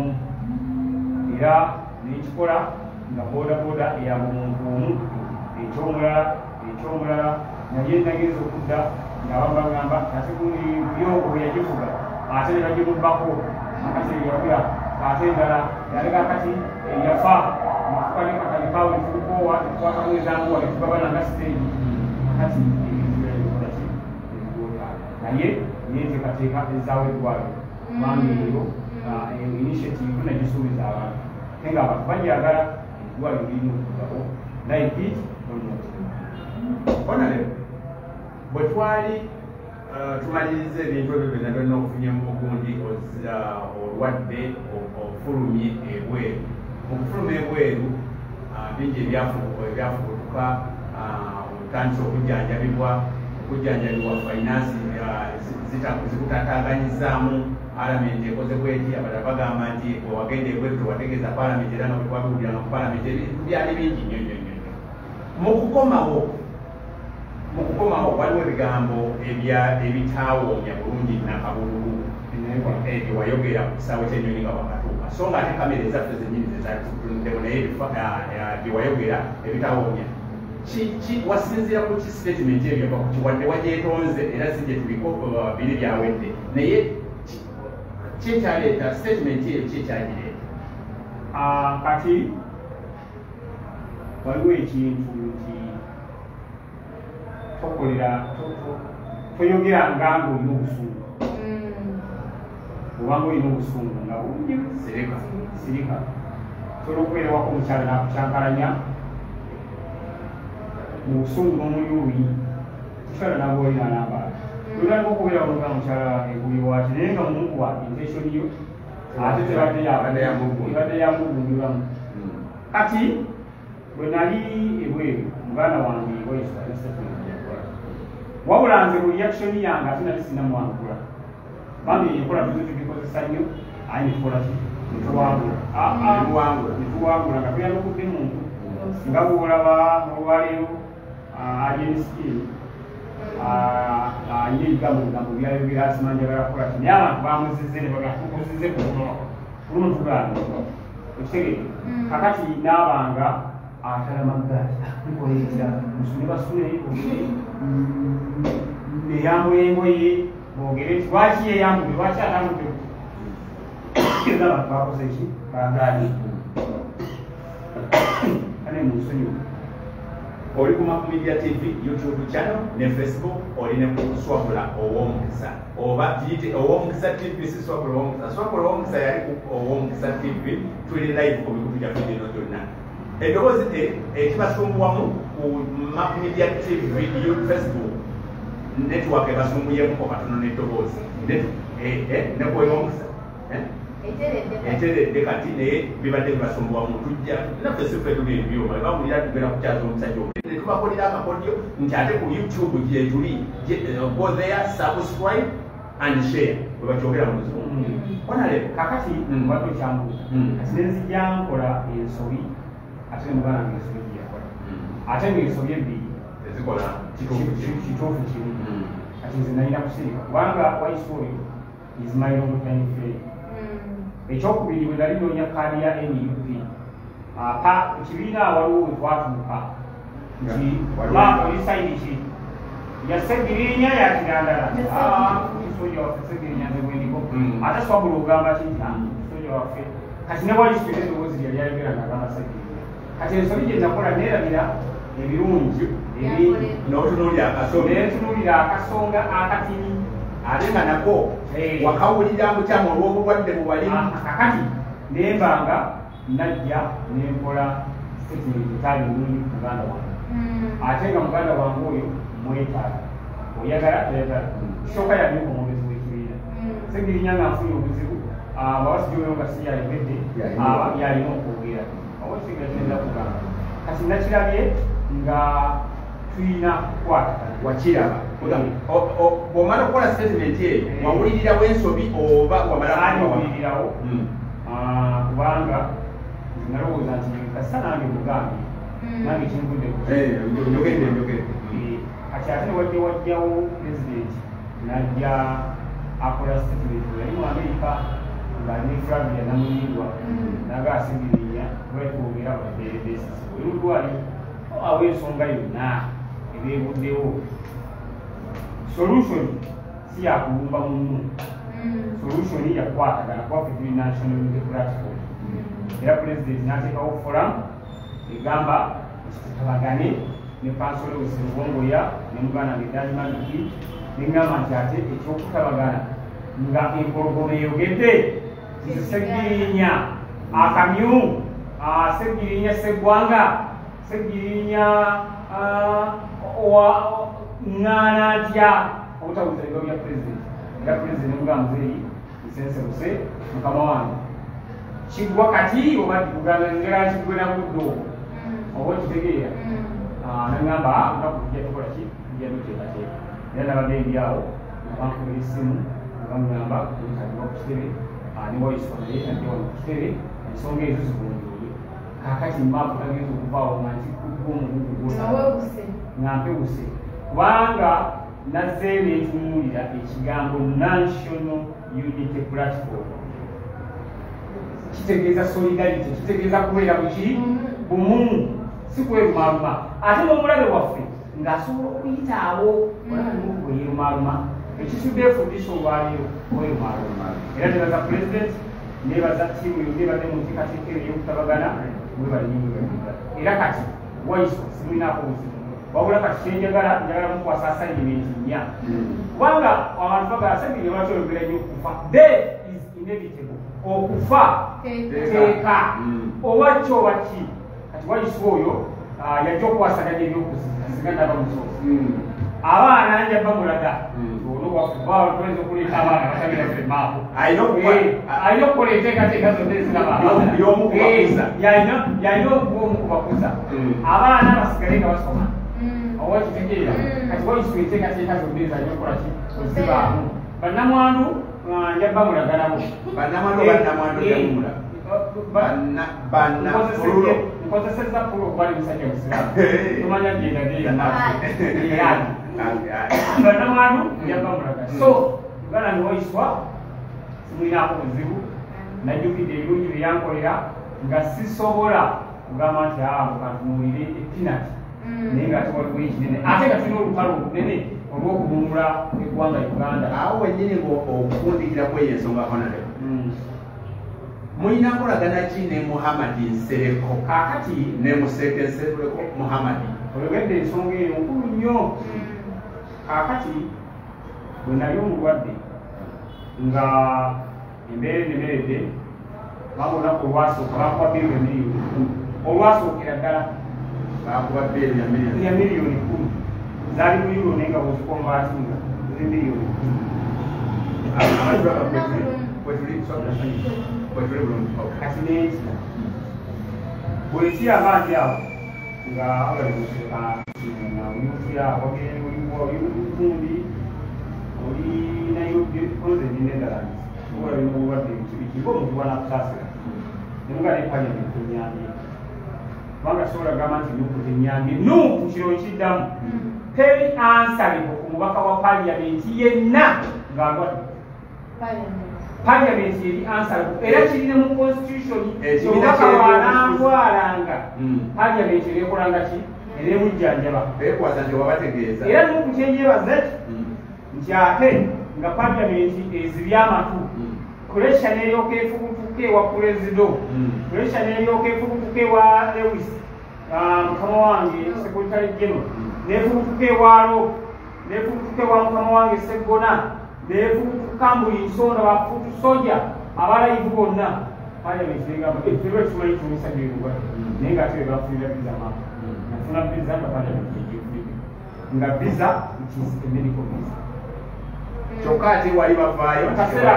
era nekikola nga bodaboda eyamba omuntu omu ekyomulala ekyomulala naye nageza okudda nga bambagamba ate buyongo bwe yagivuga ate ne bagimubbako akati eyawula ate endala yaleka kati eyafa mukuka ne kakali kawe nfulukoowa netwakamwezanguwa netugabananga siteegi akati ebintuyakolaki naye nenteekateeka ezaawo eddwaliro kubanga eyo initiative nagisuubiza abantu ate nga abantu bajagala eddwaliro lirina okugabo like it Honorable, bwe twali tumaliriza ebintu ebyo byonna byonna okufunyamu ogundi olwadde ofulumye ebweru okufuluma ebweru bingi ebyafubutuka otandise okujjanjabibwa okujjanjabibwa finance zikutataganyizaamu palamenti ekoze bweti abala bagamba nti wagenda ebweru tewategeeza palamenti era nobitwabiwuliranga mu palamenti ebintu byali bingi nnyo nnyo nnyo mukukomawo mukukomawo waliwo ebigambo ebitaawoomya bulungi nakabululu ebyo wayogera ku kisaawe kyenyonyi nga wakatuuka so nga ate kamera ezaffe zenyini zezatutulundewo naye byewayogera ebitaawoomya wasinziira ku ki statement ebyo wadde wagyetonze era si gye tuliko biri byawedde naye kyekyaleeta statement eyo kyekyagireeta kati waliwo ekintu nti tokolera toyogera nga ng'olina obusungu obanga olina obusungu nga bungi sirika sirika tola okubeerewako omukyala nakukyankalanya mu busungu n'omuli oluyi mukyala nabwe olina nambala olinaliko okubeerawo nga mukyala eguyi waki naye nga mumukuba intention yo ate tebadde yamugunjulamu kati bwe nali ebweru muganda wange wabula nze mu reaction yange ate nali sinamwangula bambi enkola tuzo tugikozesa nnyo aye netukola ki netuwangula nga tuyalukudde muntu nga bwolaba olwaleero agenskiin ayina ebigambo bigambo byayogera asimanjagala kukola ki naye abantu bamuzize ne baga tukuzize kuno kuno tugambe okitegeera kakati n'abanga atala maggaali nkoleera musune basule neyambula engoye boogere nti lwaki yeyambule lwaki atambudde era abantu bakoze ki bagaali kale munsonyiwa oli ku Mapu Media T V YouTube channel ne Facebook oli ne kuswapula ow'omukisa oba tuyite ow'omukisa T V si swapula ow'omukisa swapula ow'omukisa yali ku ow'omukisa T V tuli live ku bikutu bya video byonna eddoboozi ekibasumbuwamu ku Mapu Media T V YouTube Facebook network ebasumbuyemuko katono n'eddoboozi ne ku ow'omukisa eteredde kati naye bibadde bibasumbuwamu tujja naffe si ffe tuli ebyuma bawulira tugenda kukyaza omusajja netubakolera akakodyo nti ate ku YouTube gye tuli go there subscribe and share bwe bakyogera mu luzungu onalebe kakati mbadde okyambuuza kati nenzijja nkola ensobi ate ne muganda nga ensobi gyeyakola ate ngaensobi ebbiri ezikola kituufu kimu kati nze nalina kusirika kubanga waisi oyo is my long time friend ekyokubiri bwe nali noonya kaadi ya N U P pa ekibiina waliwo we twatuuka nti oli sayini ki yasegirinya yakirandala soja waffe segirinya nzebwendiko ate swabula ogamba ki soja waffe kati ne walisitire eddoboozi lyali ayogera ngagamba segirinya kati ensobi gye nakola neerabira ebirungi nentunuulira akasonga akatini ate nga nako wakawulira mukyamu olw'obulwadde bubalimu kakati nembanga najja nenkola statement etali nungi ku muganda wange ate nga muganda wange oyo mwetaaga oyagala toyagala kisooka yali omwogezi w'ekibiina segirinya nga nfunye obuzibu bawasijoyo nga si yayogedde yalina okwogera oba kigagenda kugamba kati nakirabye nga tulina kukwatagana wakiraba bw'omala okukola statement eyo wawulirirawo ensobi oba wamalaawulirirawo kubanga nalowooza nti kasa nange mugambi nange kinvudde kati ate newadde wajjawo president najja akola statement yali mu Amerika ng'alina Flavia Namuyirwa naga asibirinya lwetwogera badeeredeesi oli mulwali awo ensonga yonna ebeebuddewo solution si yakulumba munno solution yakwatagana kwaffe tuli national unity platform era president n'ateekawo forum egamba tutabagane ne kansolo wesengongoya ne muganda ng'eddaali magiki neŋŋamba nti ate ekyokutabagana nga empologoma eyogedde segirinya akamyu segirinya seggwanga segirinya ŋŋaana ntya obutabuuza ebiro bya president era president nemugamba muzeeyi nsensebuse mukama wange kiggwa kati oba kugamba njagala kiggwera buddo oba okitegeera naŋŋamba olunaku tujja tukola ki tujja tuteekateeka era nabadde ndi awo abankubira essimu nebaŋŋamba nkagiwa ku kitebe newaiswa naye nadde wano ku kitebe ensonga ezo zibunjooye kaakati maapu tagenza okuvaawo nga nkikuddwa omugugu gwona nga mpewuse kubanga nazze netunuulira ekigambo national unity platform kitegeeza solidarity kitegeeza kubeera buki bumu si kwerumaaluma ate n'omulabe waffe ng'asobola okuyita awo olaba nimukuba yerumaaluma ekisudde efundisa olwaleero werumaaluma era nebaza president nebaza tiimu yo nebadde mu nteekateeka eyo ey'okutabagana webalinyimugaa era kati waiswa simulinaako obuzibu wabula kati kyenjagala njagala mukwasa assignment nnya kubanga abantu bagala segiri lwaki oyogera nnyo okufa there is inevitable okufa teeka oba ki oba ki kati wayiswa oyo yajja okuwasaganya ebyokuziga naba musozi abaana nja bamulaga olowafubawatweza okuleeta abaana batabira ffe maapo alina okukola enteekateeka zonna ezirabayalina okubaomu kubakuza abaana basigale nga basoma oba kitegeera kati wayiswa enteekateeka zonna ezalina okukolaki ozibaamu bannamwandu nja bamulaga nabo nkozesezza pulo okubali musajja musiraamu tomanya gyendageera bannamwandu nja bamulaga so uganda niwaiswa simulinaako buzibu najjukidde ebirungi byeyankolera nga sisobola kugamba nti awo kantunuulire epinati naye nga tiwaliwo ekinene ate nga tulina olutalo olunene olw'okubumbula eggwanga Uganda. Awo wennyini okufundikira kweyo ensonga honore mulina nkolagana ki ne Muhammad Nsereko kaakati ne Museke Nsereko Muhammad oyogedde ensonga eyo nkulu nnyo. Kaakati bwe nali omulwadde nga embeera enemeredde baba olunaku olwasooka bakuba bbeeru ya miliyoni kumi olwasookera ddala bakuba bbeeru ya ya miliyoni kumi zaali mu euro naye nga bwezikombatinga zi miliyoni kumi. Kati n'eki bwekiri amaanyi awo nga abalikuka oyutya wagenda olibundi oli nayoze ni Netherlands oba bino obulwadde bikibikiba omuntu banakusaasira naye nga ne parliament enyambye kubanga sobola gamba nti nuupu tenyambye nuupu kiro kiddamu teri ansalibo ku mubaka wa parliament yenna ng'alwadde parliament eri ansalibo era kirina mu constitution omubaka bw'anangwalanga parliament ereekolanga ki ereemujjanjaba era nuupu kyenyebaza nti ate nga parliament ezibya amatu kuresha n'eryoka efubutuka ewa purezido kuresha n'eryoka efubutuka ewa Lewis mukama wange secretary general n'efubutuka ewaalo n'efubutuka ewa mukama wange Seggona n'efubutuka mbuli nsonda bafutu soja abalayivu bonna parliament negamba ekiro ekimanyi kimusajja erugwa naye ng'ate be bafunira biza maaka nafuna biza nga parliament egifulike nga biza is a medical visa kyokka ate wali bavaayo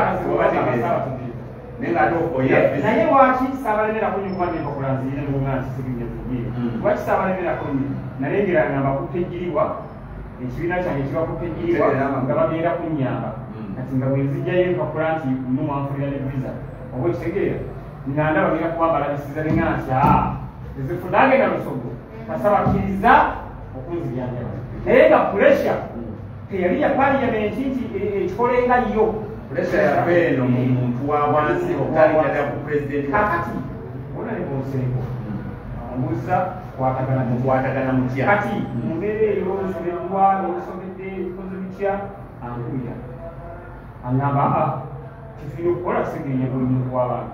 naye lwaki saabalemerako nyo kuba nempakulanziyina nonanti siginyaziye lwaki saabalemerako nyo nalengeranga mbakutte ejjiribwa ekibiina kyange kibakutte ejjiribwa nga bagenda kunnyamba kati nga bwenzijjayo empapula nti muno mwanfunira ne visa oba ekitegeera nga ndaba genda kubambalabisiza nenga nti aa ezifudagenda lusogo kasabakkiriza okunziryanjaba naye nga puresha teyali ya parliament nti ekikolenga yo puresha yabeeno muntu wa wansi okulingana ku president kakati ona ne Nsereko ambuza kwatagana mukwatagana mutya kati mumbeera eyo nsomerwa olusomedde bikoze bitya ankubira angamba a kifina okukola kisegenya buli muntu w'abantu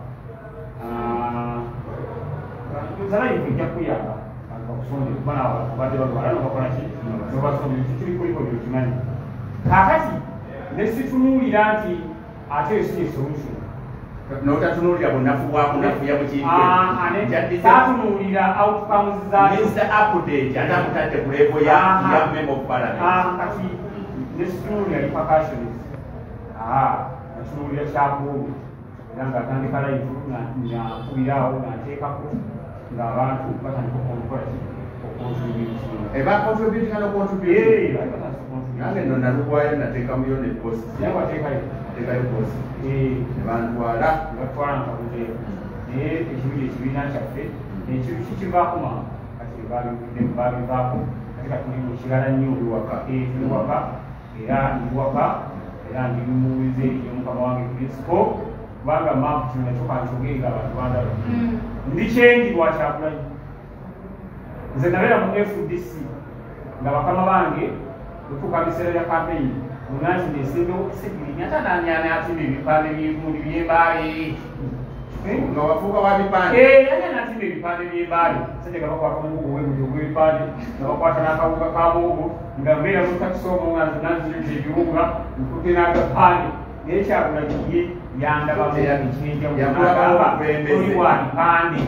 nzalayivu ejja kuyamba bakusondera kuba badde balwala nobakola ki nobasondera kikiri kuliko byo kimanyi kaakati ne situnuulira nti ate esinye solution n'otatunuulira bunafu bwakunafuya mu kintu saatunuulira outcomes zaayo update ate amutadde ku level ya member of parliament kati ne situnuulira repercussions natunuulira kyakuobe era ng'atandika layivu nakubiraawo n'ateekako ng'abantu batandika okukola ki eba contribute kana contribute nange ndo nalugwayo nateeka muyo ne post teekayo post nebantwala batwala nkabuzeeyo naye ekibuja ekibiina kyaffe ekibi kikivaako mama kati babivaako kati katuli mukirala nnyo oliwaka tuliwaka era ndiwaka era ndimubuuliza eriyo mukama wange principal kubanga maapu kino nakyo kankyogere abantu bandaba ndi kyendi lwakyakulanyi nze nabeera mu F D C nga bakama bange okutuuka biseera bya campaign munanti nesimbewo kisigirinya ate nanyana atimba ebipande by'emundi by'embaale nga wafuuka wa bipande ate natimba ebipande by'embaale sente nga bakwata omugugu wemuti ogw'ebipande nga bakwata n'akawuga ka muwogo nga mbeera mu takisi omwo nga nze nanzirete ebiwunga nkutte n'agapande naye Kyagulanyi yandabamu ekinenjawuli wa bipande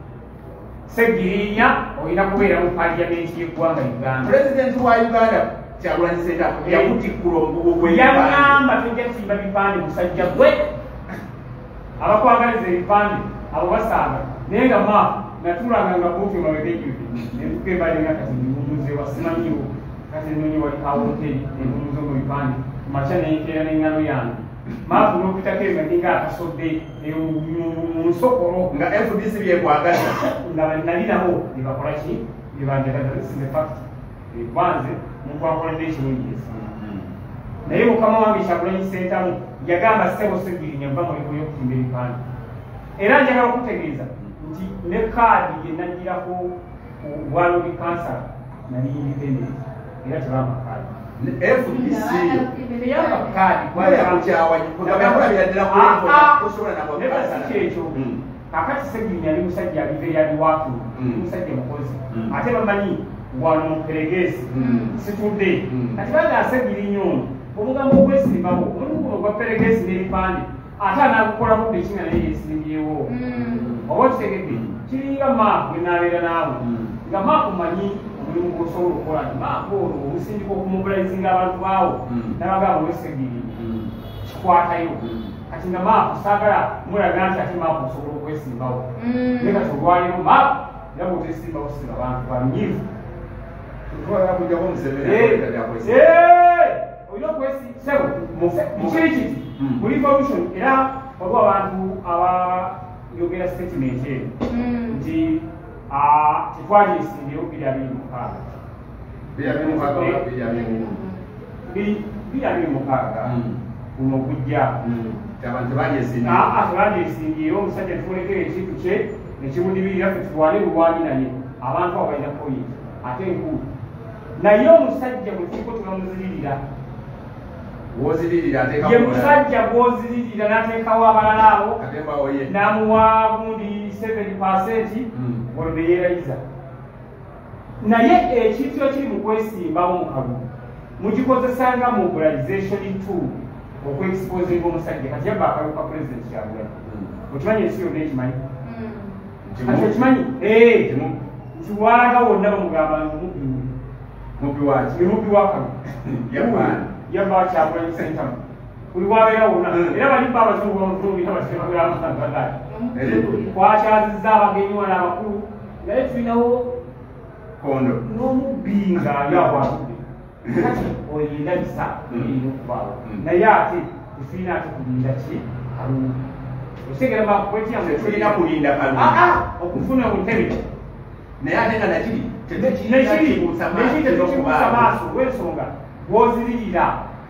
Segirinya olina kubeera mu parliament y'eggwanga Uganda. President wa Uganda Kyagulanyi Ssentamu yakutikkula omugugu gw'ebipande. Yangamba tojja kusimba bipande musajja gwe abakwagaliza ebipande abo basaaga naye nga ma natulanga nga buuke mabegejjude nekukembalinga kati ndiwumuzewa simanyiwo kati nnonyi wali kawonteri newumuze mu bipande kumakya nenkeera n'engano yange maapu n'okutako emadinga akasodde mu nsokolo nga F D C byekwagaza nga nali nabo nebakola ki nebanjagaza this is the fact ekwanze mukwakoledde ekirungi esi naye mukama wange Kyagulanyi Ssentamu yagamba ssebo Segirinya mba mulimu y'okutimba ebipande era njagala okutegeeza nti ne kaadi yenagirako bwalo bi kansa nali independent era tebampa kaadi F B C teyamba kaadi kwayakukyawa kugamba byaddira ku kusobola nabo ekyo kakati Segirinya yali musajja alive yali waku musajja mukozi ate bamanyi wano muperegezi situdde kati baga Segirinya ono omugambo ogwesimbawo omuntu guno gwa peregezi n'ebipande ate anaagukola budde kinga naye yesimbyewo oba kitegedde kiringa maapu gwenaabeera naawe nga maapu manyi omulimu gwosobola okukola nti maapu ono omusindika okumobulayizinga abantu baawo nabagamba olwesegirinya kikwatayo kati nga maapu saagala mulaga nti ate maapu osobola okwesimbawo naye kati olwaliro maapu era bwotesimbawo siba bantu bamnyivu olina okwesinsebo mukiri kiti mu revolution era waliwo abantu abayogera statement eyo nti tetwali esimbyewo biri abiri mukaaga biri abiri mukaaga guno gujja tebali esimbyewo omusajja tukolekera ekintu kye nekimudibirira fetutwale lulwanyi naye abantu abo balina point ate enkulu naye omusajja bwe turiko tubamuziririra ye musajja gwoziririra n'ateekawo abalala abo n'amuwa gundi seven percent olwo ne yeerayiza naye ekintu ekiri mu kwesimbawo mu kalulu mugikozesanga mobilization tool okwexposinga omusajja kati yabba akalulu ka president Kyagulanyi okimanyi ensi yonna ekimanyi kati okimanyi nti walaga wonna bamugamba mubbi wakalu yabba Kyagulanyi sentamu buli wabeera wonna era balimba abazungu bamuzungu era batebabeeramusangagali twakyazizza abagenyi wala abakulu naye tulinawo kondo n'omubbi ng'ali abwatudde kati oyindabisa erina okubaawo naye ate tulina ate kulinda ki kalulu okitegera tulina kulinda kalulu okufuna obutebe naye ate nga nakiri nekirikibuusa maaso olw'ensonga gwoziririra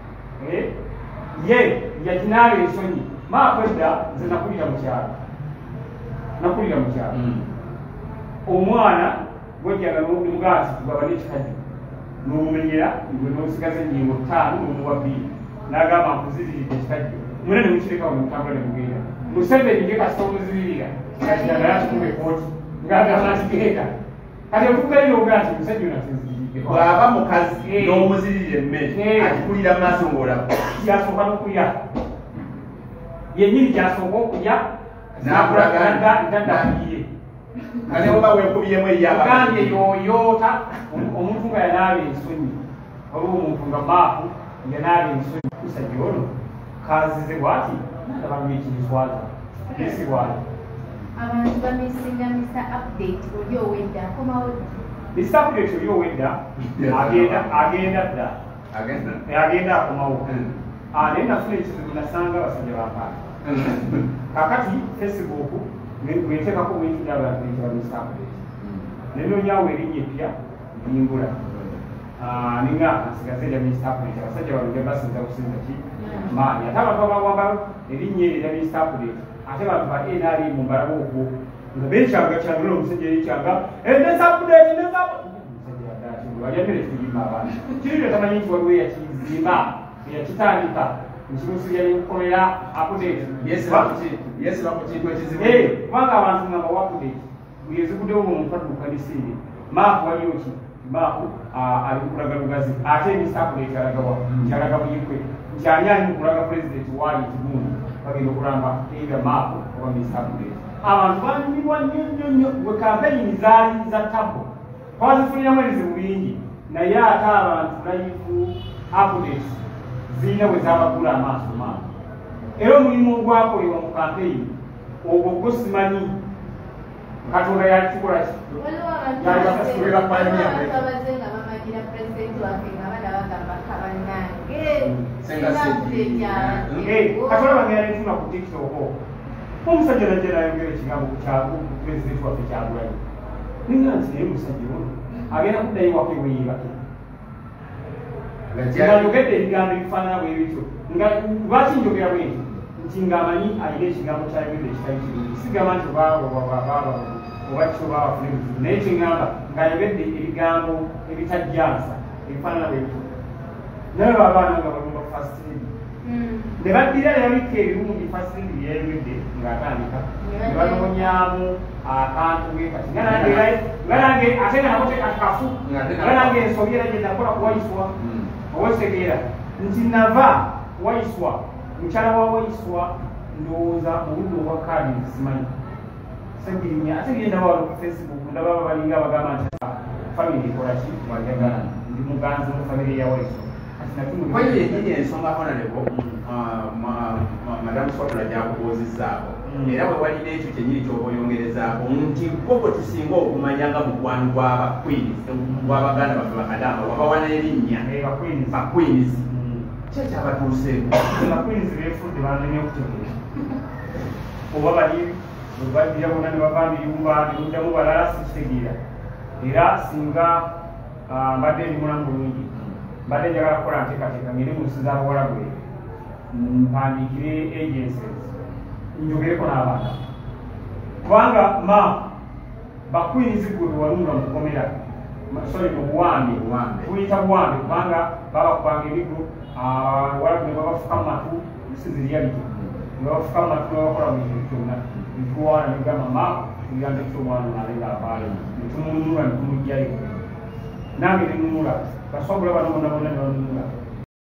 ye yakinaaba ensonyi maakwedda nze nakulira mu kyalo nakulira mu kyalo omwana gwejjaga nomugaati tugaba n'ekikajjo n'omumenyera gwe n'osigaza ennyingo ttaano n'omuwa bbiri n'agamba nkuziriridde ekikajjo mwena ne mukirekawo nemutambula ne mugenda Museveni nge kasita omuziririra kakiragala kikuba ekooti ng'agamba nti genda kati otugaire n'ogamba nti musajja ono asinziridde bw'aba mukazi n'omuziririra emmere akikulira mu maaso ng'olaba kyasooka n'okulya yennyini kyasooka okulya n'akulaga ntaddakuliye kale oba weekubyemu eyagambye yooyoota omuntu nga yanaaba ensonyi waliwo omuntu nga maapu yanaaba ensonyi musajja ono kazize bwati nalabamu ekiriswaza esibwati abantu bamisingamisa update oli owedda akomawo misa update oli owedda agenda agenda dda agenda akomawo naye nafuna ekizibu nasanga abasajja bampaala kakati Facebook bwetekako bwentulabaabamisa nenonyawo erinnya epya nimbula ninga nsigaze lya minisitapuleti abasajja balungi basinza kusinza ki maani ate abantu abawamba erinnya eryo lya minisitapuleti ate bantu ba N R M mbalaba okwo nga bekyanga kyangula omusajja yekyanga enesapuleti nesapuletialyamere tuyima abantu kiribyo tamanyi nti waliwo eyakizimba eyakitandika nkirusi yalikukolera update kubanga abantu nga bawa update bweyeziguddewo omuntu adduka disini maapu waliwo ki maapu ali kukulaga lugazi ate emisapuleti alagawa kyalaga buyikwe nti ani ali mukulaga pulezidenti waali ekigundu bagenda okulamba eitha maapu oba misapuleti abantu banyumirwa nnyo nnyo nnyo bwe kampeyini zaali za tabo twazifuniramu ebizibu bingi naye ate abantu layivu updates zirina bwe zabagula amaaso maapu era omulimu ogwakolebwa mu kampeyini ogwo gwo simanyi katonda yakikola ki yalibasasulira panya abaze nga bamagira pulezidenti waffe nga balabagamba kabannange katonda bagenda netuna ku tiktok omusajja najja nayogera ekigambo kukyagu pulezidenti waffe Kyagulanyi ninga nti naye musajja ono agenda kuddayo waffe bweyebake nga njogedde ebigambo ebifaanana bwe bityo nga lwaki njogera bwenti nti ng'amanyi ayina ekigambo kyayogedde ekitali kirungi sigamba nti oba oba kyo baabafuna ebizibu naye kyengamba ng'ayogedde ebigambo ebitajjansa ebifaanana bwebito naye baabaana nga balumba fasitidi ne baddira ne babikka ebirungi fasitidi byeyayogedde ng'atandika ne banoonyaamu akantu ge kati nga nange ate nga nako tekatikafu nga nange ensobi era gye nakola kuwayiswa owetegeera nti nava wayiswa mukyala wa wayiswa ndowooza mu budde obwa kaadi nzisimanyi segirinya ate genda bawala ku facebook ndaba babalinga bagamba nti famire ekolaki wajagala ndi muganzi mu famire ya wayiswa kwanye yekini ensonga honorable madamu swatula gyakubuuzizzaako era bwe walina ekyo kyenyini kyoba oyongerezaako nti koko tusinga okumanya nga mukwano gw'abakwinizi gw'abaganda baffe bakadamba wabawa n'erinnya bakwinizi kyekyabatuuseeko bakwinizi beefudde banene okutegeera oba bali webaddira bonna ne bava miyumba nemuddamu balala sikitegeera era singa mbadde eri mulamu bulungi mbadde njagala kukola nteekateeka ngeri mu nsi z'abawala bwe mpandiikire agencies njogereko n'abaana kubanga ma bakwinizi gwe bwe walumula mu kukomera sorry mu buwambe tuyita buwambe kubanga babakubanga ebigo wala ne babafuka mu matu lusizi lyalito ne babafuka mu matu nebakola buli kintu kyonna nituwaana negamba ma tugambe kyomwana nalenga abaale netumununula netumugjayo nange nenunula basobole bano bonna bonna ne banunula